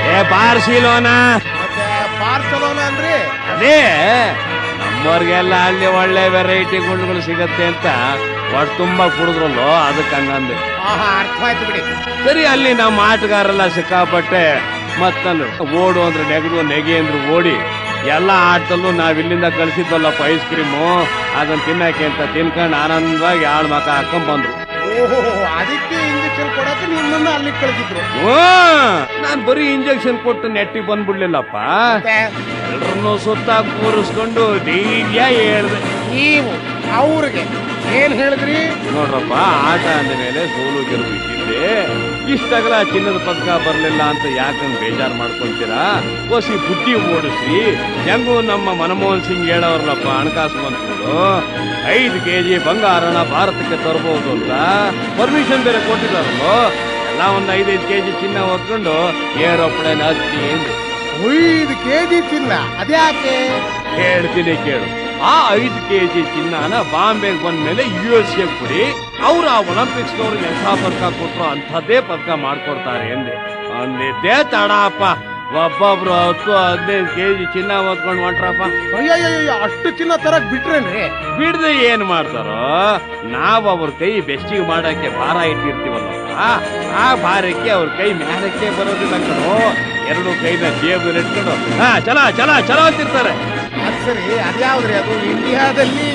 ಬಾರ್ಸಿಲೋನಾ ಮತ್ತೆ ಬಾರ್ಸಲೋನಾ ಅಂದ್ರೆ ಅದೇ ನಮ್ಮವ್ರಿಗೆಲ್ಲ ಅಲ್ಲಿ ಒಳ್ಳೆ ವೆರೈಟಿ ಗುಂಡುಗಳು ಸಿಗತ್ತೆ ಅಂತ ಹೊಟ್ಟೆ ತುಂಬಾ ಕುಡಿದ್ರಲ್ಲೋ ಅದಕ್ಕೆ ಹಂಗಂದೆ. ಅರ್ಥವಾಯ್ತು ಬಿಡಿ. ಸರಿ, ಅಲ್ಲಿ ನಮ್ಮ ಆಟಗಾರೆಲ್ಲ ಸಿಕ್ಕಾಪಟ್ಟೆ ಮತ್ತಂದ್ರೆ ಓಡು ಅಂದ್ರೆ ನೆಗೆದು, ನೆಗೆ ಅಂದ್ರೆ ಓಡಿ, ಎಲ್ಲ ಆಟದಲ್ಲೂ ನಾವಿಲ್ಲಿಂದ ಕಳಿಸಿದ್ವಲ್ಲಪ್ಪ ಐಸ್ ಕ್ರೀಮು, ಅದನ್ನ ತಿನ್ನಕ್ಕೆ ಅಂತ ತಿನ್ಕೊಂಡು ಆನಂದವಾಗಿ ಆಳ್ ಮಕ ಹಾಕೊಂಡ್ ಬಂದ್ರು. ಓಹೋ, ಅದಕ್ಕೆ ಇಂಜೆಕ್ಷನ್ ಕೊಡಕ್ಕೆ ನಿಮ್ಮನ್ನ ಅಲ್ಲಿ ಕಳಿಸಿದ್ರು. ನಾನ್ ಬರೀ ಇಂಜೆಕ್ಷನ್ ಕೊಟ್ಟು ನೆಟ್ಟಿಗೆ ಬಂದ್ಬಿಡ್ಲಿಲ್ಲಪ್ಪ, ಎಲ್ರನ್ನೂ ಸುತ್ತ ಕೂರಿಸ್ಕೊಂಡು ಧೈರ್ಯ ಹೇಳ್ದೆ. ನೀವು ಅವ್ರಿಗೆ ಏನ್ ಹೇಳಿದ್ರಿ? ನೋಡ್ರಪ್ಪ, ಆಟ ಅಂದ ಮೇಲೆ ಸೋಲು ಗೆಲುವು ಇಟ್ಟಿದ್ದೆ, ಇಷ್ಟಾಗಲ ಚಿನ್ನದ ಪದಕ ಬರ್ಲಿಲ್ಲ ಅಂತ ಯಾಕಂದ್ ಬೇಜಾರು ಮಾಡ್ಕೊಂತೀರಾ? ಹೊಸಿ ಬುದ್ಧಿ ಓಡಿಸಿ, ಹೆಂಗೂ ನಮ್ಮ ಮನಮೋಹನ್ ಸಿಂಗ್ ಹೇಳೋರ್ಲಪ್ಪ ಹಣಕಾಸು ಮಂತ್ರಿಗಳು 5 kg ಬಂಗಾರನ ಭಾರತಕ್ಕೆ ತರಬಹುದು ಅಂತ ಪರ್ಮಿಷನ್ ಬೇರೆ ಕೊಟ್ಟಿದಾರಲ್ಲೋ. ಎಲ್ಲ ಒಂದ್ 5 kg ಚಿನ್ನ ಹೊತ್ಕೊಂಡು ಏರೋಪ್ಲೇನ್ ಹತ್ತಿ ಎಂದು 5 kg ಚಿನ್ನ. ಅದ್ಯಾಕೆ ಹೇಳ್ತೀನಿ ಕೇಳು. ಆ 5 kg ಚಿನ್ನನ ಬಾಂಬೆಗೆ ಬಂದ್ಮೇಲೆ USA ಕೊಡಿ, ಅವ್ರು ಆ ಒಲಿಂಪಿಕ್ಸ್ ಅವ್ರಿಗೆ ಎಂಥ ಪದಕ ಕೊಟ್ರು ಅಂಥದ್ದೇ ಪದಕ ಮಾಡ್ಕೊಡ್ತಾರೆ ಅಂದಿದ್ದೇ ತಡಪ್ಪ. ಒಬ್ಬೊಬ್ರು 10-15 kg ಚಿನ್ನ ಹೊತ್ಕೊಂಡು ಹೊಂಟ್ರಪ್ಪ. ಅಯ್ಯಯ್ಯೋ, ಅಷ್ಟು ಚಿನ್ನ ತರಕ್ ಬಿಟ್ರೇನ್ರಿ? ಬಿಡದೆ ಏನ್ ಮಾಡ್ತಾರೋ, ನಾವ್ ಅವ್ರ ಕೈ ಬೆಸ್ಟಿಗೆ ಮಾಡಕ್ಕೆ ಭಾರ ಇಟ್ಟಿರ್ತೀವಲ್ಲಪ್ಪ, ಆ ಭಾರಕ್ಕೆ ಅವ್ರ ಕೈ ಮ್ಯಾಲಕ್ಕೆ ಬರೋದಿಲ್ಲ ಕಣೋ. 2 ಕೈನ ಜೇಬಲ್ಲಿ ಇಟ್ಕೊಂಡು ಚಲ ಚಲ ಚಲ ಅಂತಿರ್ತಾರೆ. ಅದ್ ಸರಿ, ಅದ್ಯಾವ್ದ್ರಿ ಅದು? ಇಂಡಿಯಾದಲ್ಲಿ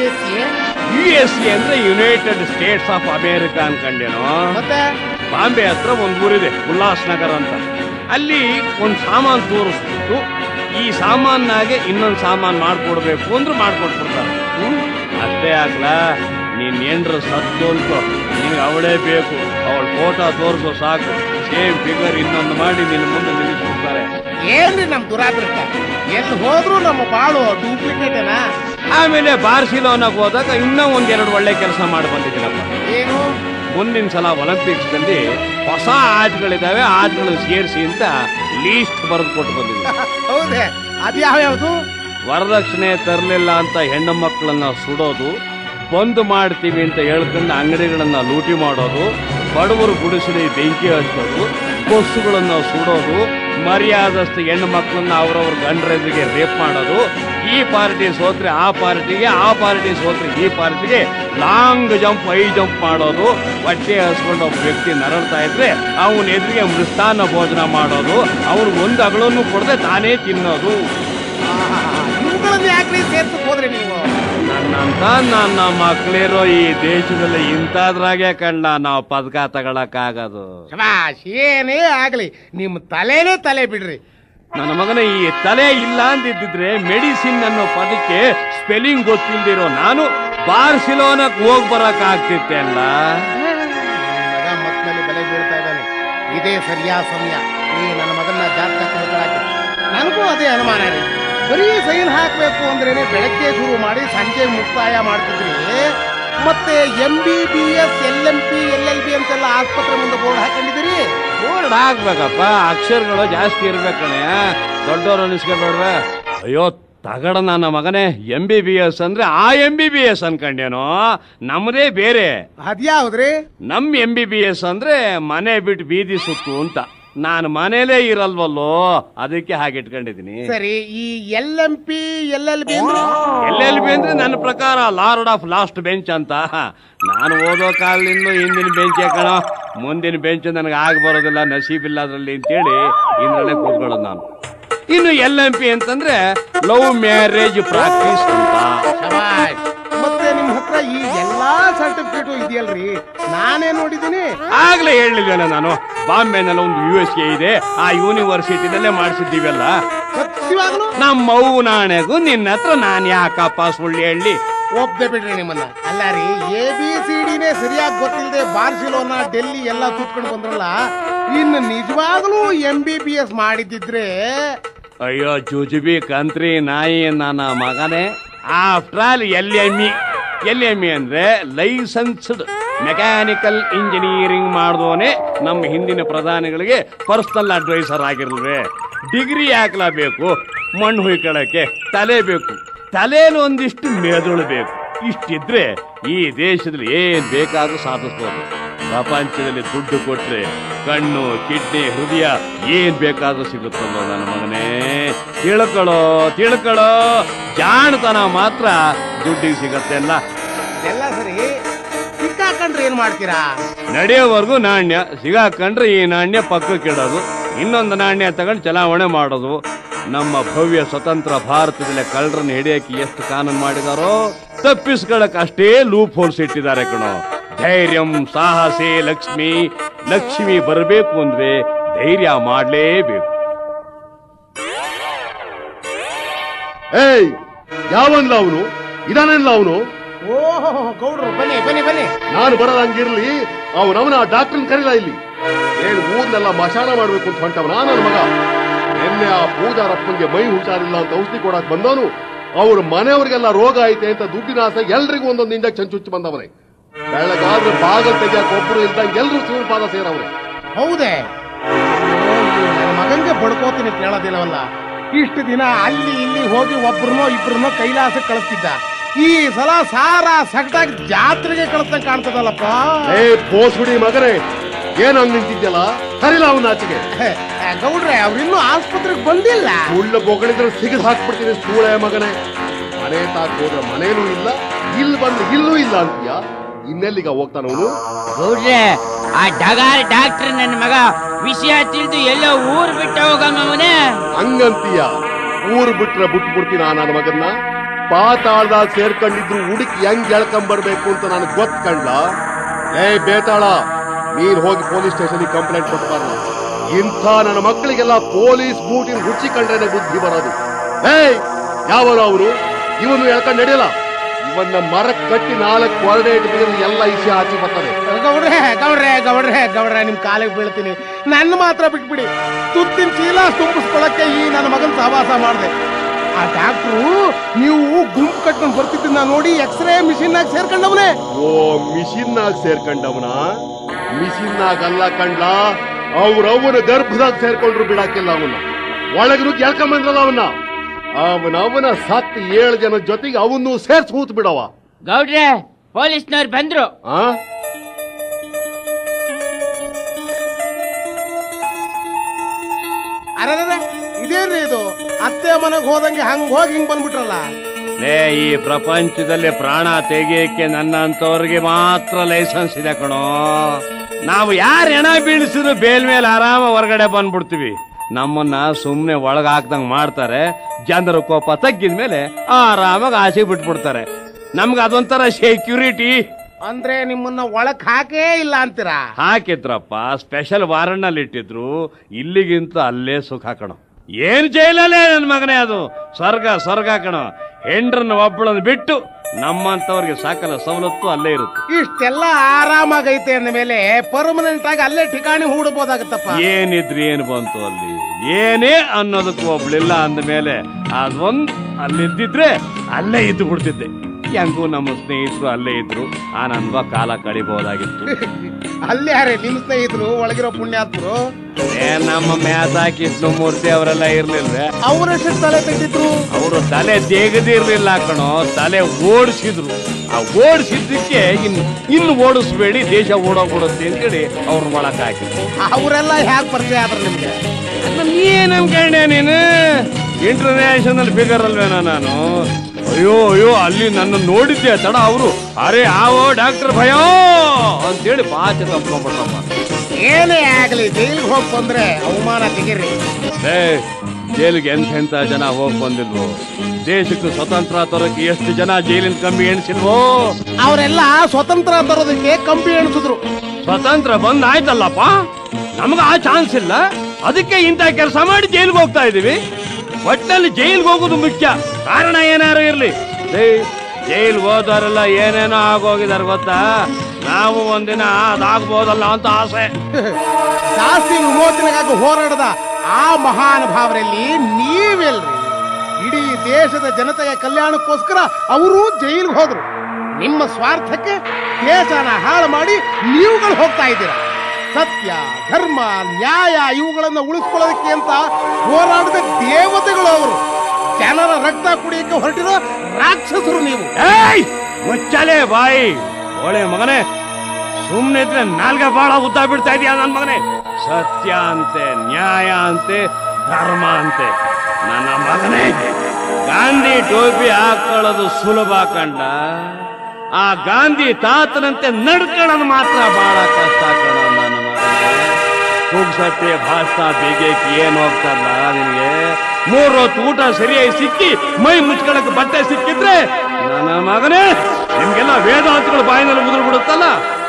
USA ಅಂದ್ರೆ ಯುನೈಟೆಡ್ ಸ್ಟೇಟ್ಸ್ ಆಫ್ ಅಮೇರಿಕಾ ಅನ್ಕೊಂಡೇನೋ. ಮತ್ತೆ ಬಾಂಬೆ ಹತ್ರ ಒಂದ್ ಊರಿದೆ ಉಲ್ಲಾಸ್ ನಗರ್ ಅಂತ, ಅಲ್ಲಿ ಒಂದ್ ಸಾಮಾನ್ ತೋರಿಸ್ಬಿಟ್ಟು ಈ ಸಾಮಾನಾಗೆ ಇನ್ನೊಂದ್ ಸಾಮಾನ್ ಮಾಡ್ಕೊಡ್ಬೇಕು ಅಂದ್ರೆ ಮಾಡ್ಕೊಟ್ಬಿಡ್ತಾರೆ. ಅಷ್ಟೇ ಆಗ್ಲಾ, ನೀನ್ ಏನ್ರ ಸತ್ತು ಅನ್ಕೋ, ನಿನ್ಗೆ ಅವಳೇ ಬೇಕು, ಅವಳ ಫೋಟೋ ತೋರಿಸೋ ಸಾಕು, ಸೇಮ್ ಫಿಗರ್ ಇನ್ನೊಂದು ಮಾಡಿ ನಿನ್ನ ಮುಂದೆ ನಿಲ್ಲಿಸ್ಬಿಡ್ತಾರೆ. ಏನ್ರಿ ನಮ್ ದುರಾದೃಷ್ಟ, ಎಲ್ಲಿ ಹೋದ್ರು ನಮ್ಮ ಬಾಳು ಡೂಪ್ಲಿಕೇಟ್ ಏನಾ? ಆಮೇಲೆ ಬಾರ್ಸಿಲೋನಾಗ ಹೋದಾಗ ಇನ್ನೂ 1-2 ಒಳ್ಳೆ ಕೆಲಸ ಮಾಡಿ ಬಂದಿದ್ದೀನಪ್ಪ. ಏನು? ಮುಂದಿನ ಸಲ ಒಲಿಂಪಿಕ್ಸ್ ನಲ್ಲಿ ಹೊಸ ಆಟಗಳಿದಾವೆ, ಆಟಗಳನ್ನು ಸೇರಿಸಿ ಅಂತ ಲೀಸ್ಟ್ ಬರೆದು ಕೊಟ್ಟು ಬಂದಿದ್ದೀನಿ. ಹೌದೇ? ಅದ್ಯಾವ್ಯಾವ್ದು? ವರದಕ್ಷಿಣೆ ತರಲಿಲ್ಲ ಅಂತ ಹೆಣ್ಣು ಮಕ್ಕಳನ್ನ ಸುಡೋದು, ಬಂದ್ ಮಾಡ್ತೀವಿ ಅಂತ ಹೇಳ್ಕೊಂಡು ಅಂಗಡಿಗಳನ್ನ ಲೂಟಿ ಮಾಡೋದು, ಬಡವರು ಗುಡಿಸಲಿ ಬೆಂಕಿ ಹಚ್ಚೋದು, ಬಸ್ಸುಗಳನ್ನ ಸುಡೋದು, ಮರ್ಯಾದಸ್ತು ಹೆಣ್ಣು ಮಕ್ಕಳನ್ನ ಅವ್ರವ್ರ ಗಂಡರೆದುರಿಗೆ ರೇಪ್ ಮಾಡೋದು, ಈ ಪಾರ್ಟಿ ಸೋತ್ರೆ ಆ ಪಾರ್ಟಿಗೆ, ಆ ಪಾರ್ಟಿ ಸೋತ್ರೆ ಈ ಪಾರ್ಟಿಗೆ ಲಾಂಗ್ ಜಂಪ್, ಹೈ ಜಂಪ್ ಮಾಡೋದು, ಹೊಟ್ಟೆ ಹಸ್ಕೊಂಡು ಒಬ್ಬ ವ್ಯಕ್ತಿ ನರಳ್ತಾ ಇದ್ರೆ ಅವನ ಎದುರಿಗೆ ಮೃಷ್ಟಾನ್ನ ಭೋಜನ ಮಾಡೋದು, ಅವ್ರಿಗೆ ಒಂದು ಅಗಳನ್ನು ಕೊಡದೆ ತಾನೇ ತಿನ್ನೋದು. ಇವುಗಳನ್ನ ಯಾಕ್ರಿ ಸೇರ್ಸಕ್ ಹೋದ್ರಿ ನೀವು? ನನ್ನಂತ ನನ್ನ ಮಕ್ಕಳಿರೋ ಈ ದೇಶದಲ್ಲಿ ಇಂಥದ್ರಾಗೆ ಕಂಡ ನಾವು ಪದಕ ತಗೊಳಕ್ಕಾಗದು. ಶಬಾಷ್, ಏನೇ ಆಗ್ಲಿ ನಿಮ್ ತಲೆನೇ ತಲೆ ಬಿಡ್ರಿ. ನನ್ನ ಮಗನ ಈ ತಲೆ ಇಲ್ಲ ಅಂದಿದ್ರೆ ಮೆಡಿಸಿನ್ ಅನ್ನೋ ಪದಕ್ಕೆ ಸ್ಪೆಲ್ಲಿಂಗ್ ಗೊತ್ತಿಲ್ದಿರೋ ನಾನು ಬಾರ್ಸಿಲೋನಕ್ ಹೋಗ್ ಬರಕ್ ಆಗ್ತಿತ್ತೆ ಅಲ್ಲ. ಮಗ ಮಕ್ಕಳಲ್ಲಿ ಬೆಲೆ ಬೀಳ್ತಾ ಇದ್ದಾನೆ, ಇದೇ ಸರಿಯಾದ ಸಮಯ ಈ ನನ್ನ ಮಗನ್ನ ಜಾತಕ. ನನಗೂ ಅದೇ ಅನುಮಾನ ರೀ, ಬರೀ ಸೈನ್ ಹಾಕ್ಬೇಕು ಅಂದ್ರೇನೆ ಬೆಳಗ್ಗೆ ಶುರು ಮಾಡಿ ಸಂಜೆ ಮುಕ್ತಾಯ ಮಾಡ್ತಿದ್ರಿ. ಮತ್ತೆ MBBS LMP LLB ಅಂತೆಲ್ಲ ಆಸ್ಪತ್ರೆ ಮುಂದೆ ಬೋರ್ಡ್ ಹಾಕೊಂಡಿದ್ದೀರಿ. ಬೋರ್ಡ್ ಹಾಕ್ಬೇಕಪ್ಪ, ಅಕ್ಷರಗಳು ಜಾಸ್ತಿ ಇರ್ಬೇಕಣೆ, ದೊಡ್ಡವರು ಅನಿಸ್ಕೊಬೇಡ್ವೆ. ಅಯ್ಯೋ ತಗಡ ನನ್ನ ಮಗನೇ, MBBS ಅಂದ್ರೆ ಆ MBBS ಅನ್ಕೊಂಡೇನೋ, ನಮ್ಮದೇ ಬೇರೆ. ಅದ್ಯಾವ್ದ್ರಿ? ನಮ್ MBBS ಅಂದ್ರೆ ಮನೆ ಬಿಟ್ಟು ಬೀದಿ ಸುತ್ತು ಅಂತ. ನಾನು ಮನೇಲೇ ಇರಲ್ವಲ್ಲೋ, ಅದಕ್ಕೆ ಹಾಗೆ ಇಟ್ಕೊಂಡಿದ್ದೀನಿ. ಸರಿ, ಈ LMP LLB LLB ಅಂದ್ರೆ ನನ್ನ ಪ್ರಕಾರ ಲಾರ್ಡ್ ಆಫ್ ಲಾಸ್ಟ್ ಬೆಂಚ್ ಅಂತ. ನಾನು ಓದೋ ಕಾಲದಿಂದ ಹಿಂದಿನ ಬೆಂಚ್ ಕಣ, ಮುಂದಿನ ಬೆಂಚ್ ನನಗೆ ಆಗ ಬರೋದಿಲ್ಲ, ನಸೀಬಿಲ್ಲ ಅದ್ರಲ್ಲಿ ಅಂತೇಳಿ ಇಂದ್ರಲ್ಲೇ ಕೂತ್ಕೊಳ್ಳೋದು ನಾನು. ಇನ್ನು LMP ಅಂತಂದ್ರೆ ಲವ್ ಮ್ಯಾರೇಜ್ ಪ್ರಾಕ್ಟೀಸ್ ಅಂತ. ಮತ್ತೆ ನಿಮ್ ಹತ್ರ ಈ ಎಲ್ಲಾ ಸರ್ಟಿಫಿಕೇಟ್ ಇದೆಯಲ್ರಿ, ನಾನೇ ನೋಡಿದ್ದೀನಿ. ಆಗ್ಲೇ ಹೇಳಿದ್ದೇನೆ ನಾನು, ಬಾಂಬೆನಲ್ಲಿ ಒಂದು USA ಇದೆ, ಆ ಯೂನಿವರ್ಸಿಟಿನಲ್ಲೇ ಮಾಡಿಸಿದ್ದೀವಲ್ಲ. ನಮ್ಮ ನಾಣೆಗೂ ನಿನ್ನ ಹತ್ರ ನಾನು ಯಾಕಪ್ಪ ಸುಳ್ಳು ಹೇಳಿ? ಒಪ್ದೆ ಬಿಡ್ರಿ ನಿಮ್ಮನ್ನ. ಅಲ್ಲ ರೀ, ABCDನೇ ಸರಿಯಾಗಿ ಗೊತ್ತಿಲ್ಲದೆ ಬಾರ್ಸಿಲೋನಾ ಡೆಲ್ಲಿ ಎಲ್ಲ ಕೂತ್ಕೊಂಡು ಬಂದ್ರಲ್ಲ, ಇನ್ನು ನಿಜವಾಗ್ಲೂ MBBS ಮಾಡಿದ್ದಿದ್ರೆ. ಅಯ್ಯೋ ಜುಜುಬಿ ಕಂತ್ರಿ ನಾಯಿ ನನ್ನ ಮಗನೇ. ಆಫ್ಟರ್ ಆಲ್ LME ಅಂದ್ರೆ ಲೈಸೆನ್ಸ್ಡ್ ಮೆಕ್ಯಾನಿಕಲ್ ಇಂಜಿನಿಯರಿಂಗ್ ಮಾಡಿದವನೇ ನಮ್ಮ ಹಿಂದಿನ ಪ್ರಧಾನಿಗಳಿಗೆ ಪರ್ಸನಲ್ ಅಡ್ವೈಸರ್ ಆಗಿರ್ಲ್ವೇ. ಡಿಗ್ರಿ ಯಾಕಲ ಬೇಕು? ಮಣ್ಣು ಹುಯ್ಕೊಳ್ಳಕ್ಕೆ ತಲೆ ಬೇಕು, ತಲೆಯಲ್ಲಿ ಒಂದಿಷ್ಟು ಮೆದುಳು ಬೇಕು. ಇಷ್ಟಿದ್ರೆ ಈ ದೇಶದಲ್ಲಿ ಏನ್ ಬೇಕಾದ್ರೂ ಸಾಧಿಸ್ಬೋದು. ಪ್ರಪಂಚದಲ್ಲಿ ದುಡ್ಡು ಕೊಟ್ರೆ ಕಣ್ಣು, ಕಿಡ್ನಿ, ಹೃದಯ ಏನ್ ಬೇಕಾದ್ರೂ ಸಿಗುತ್ತಲ್ಲೋ ನನ್ನ ಮಗನೇ. ತಿಳ್ಕೊಳ್ಳೋ ಜಾಣತನ ಮಾತ್ರ ದುಡ್ಡಿಗೆ ಸಿಗತ್ತೆ ಅಲ್ಲ. ಎಲ್ಲ ಸರಿ, ಸಿಕ್ಕಾಕೊಂಡ್ರೆ ಏನ್ ಮಾಡ್ತೀರಾ? ನಡೆಯೋವರೆಗೂ ನಾಣ್ಯ, ಸಿಗಾಕೊಂಡ್ರೆ ಈ ನಾಣ್ಯ ಪಕ್ಕಕ್ಕೆ ಇಡೋದು, ಇನ್ನೊಂದು ನಾಣ್ಯ ತಗೊಂಡು ಚಲಾವಣೆ ಮಾಡೋದು. ನಮ್ಮ ಭವ್ಯ ಸ್ವತಂತ್ರ ಭಾರತದಲ್ಲಿ ಕಳ್ಳರನ್ನ ಹಿಡಿಯಕ್ಕೆ ಎಷ್ಟು ಕಾನೂನು ಮಾಡಿದಾರೋ, ತಪ್ಪಿಸ್ಕೊಳ್ಳಕ್ ಅಷ್ಟೇ ಲೂಪ್ ಹೋಲ್ಸ್ ಇಟ್ಟಿದ್ದಾರೆ ಕಣೋ. ಧೈರ್ಯಂ ಸಾಹಸೇ ಲಕ್ಷ್ಮಿ. ಲಕ್ಷ್ಮಿ ಬರಬೇಕು ಅಂದ್ರೆ ಧೈರ್ಯ ಮಾಡ್ಲೇಬೇಕು. ಏಯ್, ಯಾವನ್ಲ ಅವನು? ಇದಾನಲ್ಲ ಅವನು? ಓಹೋ ಗೌಡ್ರು, ಬನ್ನಿ ಬನ್ನಿ ಬನ್ನಿ. ನಾನು ಬರೋದಂಗಿರ್ಲಿ, ಅವನವನ ಡಾಕ್ಟರ್ನ ಕರೀಲ ಇಲ್ಲಿ. ಏನ್ ಊರ್ನೆಲ್ಲ ಮಶಾನ ಮಾಡ್ಬೇಕು ಅಂತ ಹೊಂಟವನ ನನ್ನ ಮಗ. ನಿನ್ನೆ ಆ ಪೂಜಾರಪ್ಪನ್ಗೆ ಮೈ ಹುಷಾರಿಲ್ಲ ಅಂತ ಔಷಧಿ ಕೊಡಕ್ ಬಂದವನು ಅವ್ರ ಮನೆಯವ್ರಿಗೆಲ್ಲ ರೋಗ ಐತೆ ಅಂತ ದುಡ್ಡಿನ ಆಸೆ ಎಲ್ರಿಗೂ ಒಂದೊಂದು ಇಂಜೆಕ್ಷನ್ ಚುಚ್ಚಿ ಬಂದವನೇ. ಬೆಳಗಾದ್ರೆ ಬಾಗಲ್ ತೆಗಿಯಕ್ ಒಬ್ರು ಇಲ್ದಂಗೆ ಎಲ್ರು ಶಿವಪಾದ ಸೇರವ್ರೆ. ಹೌದೇ? ನನ್ನ ಮಗಂಗೆ ಬಡ್ಕೋತೀನಿ ಕೇಳೋದಿಲ್ಲವಲ್ಲ. ಇಷ್ಟು ದಿನ ಅಲ್ಲಿ ಇಲ್ಲಿ ಹೋಗಿ ಒಬ್ರನ್ನೋ ಇಬ್ರನ್ನೋ ಕೈಲಾಸಕ್ಕೆ ಕಳಿಸ್ತಿದ್ದ. ಈ ಸಲ ಸಾರ ಸಗಟಾಗಿ ಜಾತ್ರೆಗೆ ಕಳಿಸ್ದಂಗೆ ಕಾಣ್ತದಲ್ಲಪ್ಪ. ಏ ಬೋಸುಡಿ ಮಗನೇ, ಏನ್ ಹಂಗ್ ನಿಂತಿದ್ಯಲ್ಲ? ಕರಿಲ್ಲ ಅವನ ಆಚೆಗೆ. ಗೌಡ್ರೆ, ಅವ್ರಿನ್ನೂ ಆಸ್ಪತ್ರೆಗೆ ಬಂದಿಲ್ಲ. ಸುಳ್ಳು ಬೊಗಳಿದ್ರೆ ಸಿಗದ್ ಹಾಕ್ಬಿಡ್ತೀನಿ ಸೂಳೆ ಮಗನೇ. ಮನೆ ತಾಕ್ ಹೋದ್ರೆ ಮನೇನೂ ಇಲ್ಲ, ಇಲ್ಲಿ ಬಂದ್ರೆ ಇಲ್ಲೂ ಇಲ್ಲ ಅಂತೀಯ. ಇನ್ನೆಲ್ಲಿಗ ಹೋಗ್ತಾನವನು? ಗೌಡ್ರೆ, ಆ ಡಗಾರ್ ಡಾಕ್ಟರ್ ನನ್ನ ಮಗ ವಿಷಯ ತಿಳಿದು ಎಲ್ಲೋ ಊರ್ ಬಿಟ್ಟ ಹೋಗಮ್ಮವನೇ. ಹಂಗಂತೀಯ? ಊರು ಬಿಟ್ರೆ ಬಿಟ್ಬಿಡ್ತೀನ ನನ್ನ ಮಗನ್ನ? ಪಾತಾಳದಾಗ ಸೇರ್ಕೊಂಡಿದ್ರು ಹುಡುಕಿ ಹೆಂಗ್ ಎಳ್ಕೊಂಬರ್ಬೇಕು ಅಂತ ನನಗೆ ಗೊತ್ಕಂಡ್ಲ. ಏ ಬೇತಾಳ, ನೀನ್ ಹೋಗಿ ಪೊಲೀಸ್ ಸ್ಟೇಷನ್ಗೆ ಕಂಪ್ಲೇಂಟ್ ಕೊಟ್ಬಾರ್ದು. ಇಂಥ ನನ್ನ ಮಕ್ಕಳಿಗೆಲ್ಲ ಪೊಲೀಸ್ ಬೂಟಿನ ಹುಚ್ಚಿ ಕಂಡ್ರೇನೆ ಬುದ್ಧಿ ಬರೋದು. ಏಯ್, ಯಾವನು ಅವರು? ಇವನು ಎಳ್ಕೊಂಡ್ ನಡೆಯಲ್ಲ. ಇವನ್ನ ಮರಕ್ ಕಟ್ಟಿ 4 ಕೊರಡೆ ಇಟ್ಟು ಎಲ್ಲ ಇಸಿ ಹಾಕಿ ಬರ್ತದೆ. ಗೌಡ್ರೆ ಗೌಡ್ರೆ ಗೌಡ್ರೆ ಗೌಡ್ರೆ, ನಿಮ್ ಕಾಲಿಗೆ ಬೀಳ್ತೀನಿ. ನನ್ನ ಮಾತ್ರ ಬಿಟ್ಬಿಡಿ. ತುತ್ತಿನ ಚೀಲ ತುಂಬಿಸ್ಕೊಳಕ್ಕೆ ಈ ನನ್ನ ಮಗನ್ ಸಹವಾಸ ಮಾಡಿದೆ. ಆ ಡಾಕ್ಟ್ರು ನೀವು ಗುಂಪು ಕಟ್ಕೊಂಡು ಬರ್ತಿದ್ದನ್ನ ನೋಡಿ ಎಕ್ಸ್ರೇ ಮಿಷಿನ್ ಆಗಿ ಸೇರ್ಕೊಂಡವನೇ. ಓ, ಮಿಷಿನ್ ಆಗಿ ಸೇರ್ಕೊಂಡವನ? ಮಿಷಿನ್ ಆಗಲ್ಲ ಕಂಡ್ಲ, ಅವ್ರವನ ಗರ್ಭದಾಗ ಸೇರ್ಕೊಂಡ್ರು ಬಿಡಾಕಿಲ್ಲ. ಅವನ್ನ ಒಳಗನು ಕೇಳ್ಕೊಂಬಂದ್ರಲ್ಲ ಅವನ ಸತ್ 7 ಜನ ಜೊತೆಗೆ ಅವನು ಸೇರ್ಸ್ ಹೂತ್ ಬಿಡವ. ಗೌಡ್ರೆ, ಪೊಲೀಸ್ನವ್ರು ಬಂದ್ರು. ಅರೆ, ಇದೇನ್ರಿ ಇದು? ಅತ್ತೆ ಮನೆಗೆ ಹೋದಂಗೆ ಹಂಗ್ ಹೋಗಿ ಹಿಂಗ್ ಬಂದ್ಬಿಟ್ರಲ್ಲ. ಈ ಪ್ರಪಂಚದಲ್ಲಿ ಪ್ರಾಣ ತೆಗೆಯಕ್ಕೆ ನನ್ನಂತವ್ರಿಗೆ ಮಾತ್ರ ಲೈಸೆನ್ಸ್ ಇದೆ ಕಣೋ. ನಾವು ಯಾರು ಹೆಣ ಬೀಳಿಸಿದ್ರು ಬೇಲ್ ಮೇಲೆ ಆರಾಮ ಹೊರಗಡೆ ಬಂದ್ಬಿಡ್ತೀವಿ. ನಮ್ಮನ್ನ ಸುಮ್ನೆ ಒಳಗ ಹಾಕ್ದಂಗ್ ಮಾಡ್ತಾರೆ. ಜನರ ಕೋಪ ತಗ್ಗಿದ ಮೇಲೆ ಆರಾಮಾಗಿ ಆಸೆ ಬಿಟ್ಬಿಡ್ತಾರೆ. ನಮ್ಗೆ ಅದೊಂಥರ ಸೆಕ್ಯೂರಿಟಿ. ಅಂದ್ರೆ ನಿಮ್ಮನ್ನ ಒಳಕ್ ಹಾಕೇ ಇಲ್ಲ ಅಂತೀರಾ? ಹಾಕಿದ್ರಪ್ಪ, ಸ್ಪೆಷಲ್ ವಾರಂಟ್ನಲ್ಲಿ ಇಟ್ಟಿದ್ರು. ಇಲ್ಲಿಗಿಂತ ಅಲ್ಲೇ ಸುಖ ಕಣೋ. ಏನ್ ಜೈಲಲ್ಲೇ ನನ್ ಮಗನೇ, ಅದು ಸ್ವರ್ಗ ಕಣೋ. ಹೆಂಡ್ರನ್ನ ಒಬ್ಬಳನ್ನು ಬಿಟ್ಟು ನಮ್ಮಂತವ್ರಿಗೆ ಸಕಲ ಸವಲತ್ತು ಅಲ್ಲೇ ಇರುತ್ತೆ. ಇಷ್ಟೆಲ್ಲ ಆರಾಮಾಗೈತೆ ಅಂದ ಮೇಲೆ ಪರ್ಮನೆಂಟ್ ಆಗಿ ಅಲ್ಲೇ ಠಿಕಾಣಿ ಹೂಡಬಹುದಾಗತ್ತಪ್ಪ. ಏನಿದ್ರಿ ಏನು ಬಂತು ಅಲ್ಲಿ? ಏನೇ ಅನ್ನೋದಕ್ಕೂ ಒಬ್ಳಿಲ್ಲ ಅಂದ ಮೇಲೆ ಅದೊಂದ್ ಅಲ್ಲಿದ್ದಿದ್ರೆ ಅಲ್ಲೇ ಇದ್ದು ಬಿಡ್ತಿದ್ದೆ. ಹೆಂಗೂ ನಮ್ಮ ಸ್ನೇಹಿತರು ಅಲ್ಲೇ ಇದ್ರು, ಆನಂದ ಕಾಲ ಕಳಿಬಹುದಾಗಿತ್ತು. ಅಲ್ಲಿ ಯಾರೇ ನಿಮ್ ಸ್ನೇಹಿತರು? ಒಳಗಿರೋ ಪುಣ್ಯಾತ್ಮರು. ನಮ್ಮ ಮ್ಯಾಥಾ ಕೃಷ್ಣಮೂರ್ತಿ ಅವರೆಲ್ಲ ಇರ್ಲಿಲ್ವೇ? ಅವರೆಷ್ಟು ತಲೆ ತೆಗೆದಿದ್ರು? ಅವರು ತಲೆ ತೆಗೆದಿರ್ಲಿಲ್ಲ ಕಣೋ, ತಲೆ ಓಡಿಸಿದ್ರು. ಆ ಓಡಿಸಿದ್ದಕ್ಕೆ ಇನ್ನು ಓಡಿಸ್ಬೇಡಿ, ದೇಶ ಓಡೋಗ್ಬಿಡುತ್ತೆ ಅಂತೇಳಿ ಅವ್ರ ಒಳಕ್ ಹಾಕಿದ್ರು. ಅವರೆಲ್ಲ ಹ್ಯಾಕ್ ಪರಿಚಯ ಆದ್ರ ನಿಮ್ಗೆ? ಏನ್ ಅನ್ಕೊಂಡೆ ನೀನು? ಇಂಟರ್ನ್ಯಾಷನಲ್ ಫಿಗರ್ ಅಲ್ವೇನೋ ನಾನು. ಅಯ್ಯೋ ಅಲ್ಲಿ ನನ್ನ ನೋಡಿದ್ದೆ ತಡ. ಅವರು ಅರೆ ಆವೋ ಡಾಕ್ಟರ್ ಭಯೋ ಅಂತೇಳಿ ಬಾಚೆ ತಪ್ಕೊಂಡ್ಬಿಟ್ರಮ್ಮ. ಏನೇ ಆಗ್ಲಿ, ಜೈಲಿಗೆ ಹೋಗಿ ಬಂದ್ರೆ ಅವಮಾನ ತೆಗೀರಿ. ಜೈಲಿಗೆ ಎಂತೆಂತ ಜನ ಹೋಗ್ ಬಂದಿಲ್ವೋ? ದೇಶಕ್ಕೆ ಸ್ವತಂತ್ರ ತರೋಕೆ ಎಷ್ಟು ಜನ ಜೈಲಿನ ಕಂಬಿ ಎಣಿಸಿಲ್ವೋ? ಅವರೆಲ್ಲ ಸ್ವತಂತ್ರ ತರೋದಕ್ಕೆ ಕಂಬಿ ಎಣಿಸಿದ್ರು. ಸ್ವತಂತ್ರ ಬಂದ್ ಆಯ್ತಲ್ಲಪ್ಪ, ನಮ್ಗ ಆ ಚಾನ್ಸ್ ಇಲ್ಲ. ಅದಕ್ಕೆ ಇಂಥ ಕೆಲಸ ಮಾಡಿ ಜೈಲಿಗೆ ಹೋಗ್ತಾ ಇದೀವಿ. ಒಟ್ಟಲ್ಲಿ ಜೈಲ್ಗೆ ಹೋಗೋದು ಮುಖ್ಯ. ಕಾರಣ ಏನಾರು ಇರ್ಲಿ, ಜೈಲ್ಗೆ ಹೋದವರೆಲ್ಲ ಏನೇನೋ ಆಗೋಗಿದಾರೆ ಗೊತ್ತಾ? ನಾವು ಒಂದಿನ ಅದಾಗ್ಬೋದಲ್ಲ ಅಂತ ಆಸೆ. ಜಾಸ್ತಿ ವಿಮೋಚನೆಗಾಗಿ ಹೋರಾಡದ ಆ ಮಹಾನುಭಾವರಲ್ಲಿ ನೀವೆಲ್ರಿ? ಇಡೀ ದೇಶದ ಜನತೆಯ ಕಲ್ಯಾಣಕ್ಕೋಸ್ಕರ ಅವರು ಜೈಲಿಗೆ ಹೋದ್ರು. ನಿಮ್ಮ ಸ್ವಾರ್ಥಕ್ಕೆ ದೇಶನ ಹಾಳು ಮಾಡಿ ನೀವುಗಳು ಹೋಗ್ತಾ ಇದ್ದೀರಾ. ಸತ್ಯ, ಧರ್ಮ, ನ್ಯಾಯ ಇವುಗಳನ್ನು ಉಳಿಸ್ಕೊಳ್ಳೋದಕ್ಕೆ ಅಂತ ಹೋರಾಡಿದ ದೇವತೆಗಳು ಅವರು. ಜನರ ರಕ್ತ ಕುಡಿಯಕ್ಕೆ ಹೊರಟಿರೋ ರಾಕ್ಷಸರು ನೀವು. ಮುಚ್ಚಲೇ ಬಾಯಿ ಒಳ್ಳೆ ಮಗನೇ. ಸುಮ್ನೆ ಇದ್ರೆ ನಾಲ್ಗೆ ಬಾಳ ಉದ್ದ ಬಿಡ್ತಾ ಇದೀಯ ನನ್ ಮಗನೇ. ಸತ್ಯ ಅಂತೆ, ನ್ಯಾಯ ಅಂತೆ, ಧರ್ಮ ಅಂತೆ. ನನ್ನ ಮಗನೇ, ಗಾಂಧಿ ಟೋಪಿ ಹಾಕೊಳ್ಳೋದು ಸುಲಭ ಕಂಡ, ಆ ಗಾಂಧಿ ತಾತನಂತೆ ನಡ್ಕೊಳ್ಳೋದು ಮಾತ್ರ ಬಹಳ ಕಷ್ಟ ಕಣ ನನ್ನ ಮಗನೇ. ಪುಗ್ಸಟ್ಟೆ ಭಾಷಣ ಬೇಗಕ್ಕೆ ಏನ್ ಹೋಗ್ತಾರಲ್ಲ ನಿನಗೆ. 3 ಹೊತ್ತು ಊಟ ಸರಿಯಾಗಿ ಸಿಕ್ಕಿ ಮೈ ಮುಚ್ಕೊಳಕ್ ಬಟ್ಟೆ ಸಿಕ್ಕಿದ್ರೆ ನನ್ನ ಮಗನೇ ನಿಮ್ಗೆಲ್ಲ ವೇದಾಂತಗಳು ಬಾಯಿನಲ್ಲಿ ಉದುರು ಬಿಡುತ್ತಲ್ಲ.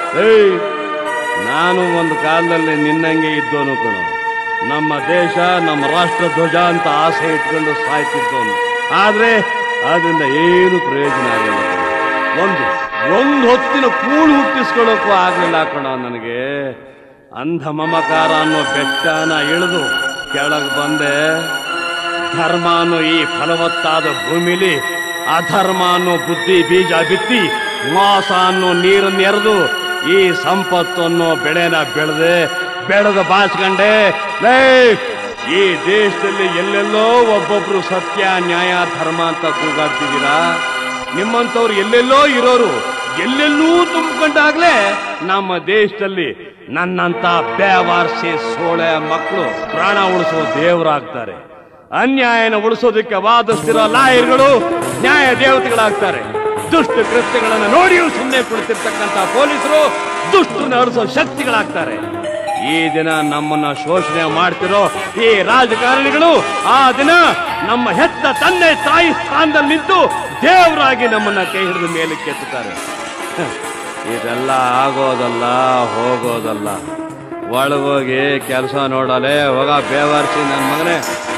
ನಾನು ಒಂದು ಕಾಲದಲ್ಲಿ ನಿನ್ನಂಗೆ ಇದ್ದೋನು ಕಣು. ನಮ್ಮ ದೇಶ ನಮ್ಮ ರಾಷ್ಟ್ರ ಧ್ವಜ ಅಂತ ಆಸೆ ಇಟ್ಕೊಂಡು ಸಾಯ್ತಿದ್ದೋನು. ಆದ್ರೆ ಅದರಿಂದ ಏನು ಪ್ರಯೋಜನ ಆಗಿಲ್ಲ. ಒಂದು ಹೊತ್ತಿನ ಕೂಳು ಹುಟ್ಟಿಸ್ಕೊಳ್ಳೋಕ್ಕೂ ಆಗ್ಲಿಲ್ಲ ಕಣ ನನಗೆ. ಅಂಧ ಮಮಕಾರ ಅನ್ನೋ ಬೆಟ್ಟನ ಇಳಿದು ಕೆಳಗೆ ಬಂದೆ. ಧರ್ಮ ಅನ್ನೋ ಈ ಫಲವತ್ತಾದ ಭೂಮಿಲಿ ಅಧರ್ಮ ಅನ್ನೋ ಬುದ್ಧಿ ಬೀಜ ಬಿತ್ತಿ, ಮೋಸ ಅನ್ನೋ ನೀರನ್ನು ಎರೆದು ಈ ಸಂಪತ್ತು ಅನ್ನೋ ಬೆಳೆನ ಬೆಳೆದ ಬಾಚ್ಕಂಡೆ. ಈ ದೇಶದಲ್ಲಿ ಎಲ್ಲೆಲ್ಲೋ ಒಬ್ಬೊಬ್ರು ಸತ್ಯ ನ್ಯಾಯ ಧರ್ಮ ಅಂತ ಕೂಗಾಡ್ತಿದ್ದೀರಾ. ನಿಮ್ಮಂಥವ್ರು ಎಲ್ಲೆಲ್ಲೋ ಇರೋರು ಎಲ್ಲೆಲ್ಲೂ ತುಂಬಿಕೊಂಡಾಗ್ಲೇ ನಮ್ಮ ದೇಶದಲ್ಲಿ ನನ್ನಂತ ಬೇವಾರ್ಸಿ ಸೋಳೆ ಮಕ್ಕಳು ಪ್ರಾಣ ಉಳಿಸೋ ದೇವರಾಗ್ತಾರೆ. ಅನ್ಯಾಯನ ಉಳಿಸೋದಕ್ಕೆ ವಾದಿಸ್ತಿರೋ ಲಾಯರ್ಗಳು ನ್ಯಾಯ ದೇವತೆಗಳಾಗ್ತಾರೆ. ದುಷ್ಟ ಕೃತ್ಯಗಳನ್ನು ನೋಡಿಯೂ ಸುಮ್ಮನೆ ಕುಳಿತಿರ್ತಕ್ಕಂಥ ಪೊಲೀಸರು ದುಷ್ಟರನ್ನ ಅಳಿಸೋ ಶಕ್ತಿಗಳಾಗ್ತಾರೆ. ಈ ದಿನ ನಮ್ಮನ್ನ ಶೋಷಣೆ ಮಾಡ್ತಿರೋ ಈ ರಾಜಕಾರಣಿಗಳು ಆ ದಿನ ನಮ್ಮ ಹೆತ್ತ ತಂದೆ ತಾಯಿ ಸ್ಥಾನದಲ್ಲಿ ನಿಂತು ದೇವರಾಗಿ ನಮ್ಮನ್ನ ಕೈ ಹಿಡಿದು ಮೇಲಕ್ಕೆ ಎತ್ತುತ್ತಾರೆ. ಇದೆಲ್ಲ ಆಗೋದಲ್ಲ, ಹೋಗೋದಲ್ಲ. ಒಳಗೋಗಿ ಕೆಲಸ ನೋಡಲೆ ಹೋಗ ಬೇವರ್ಸಿ ನನ್ನ ಮಗನೇ.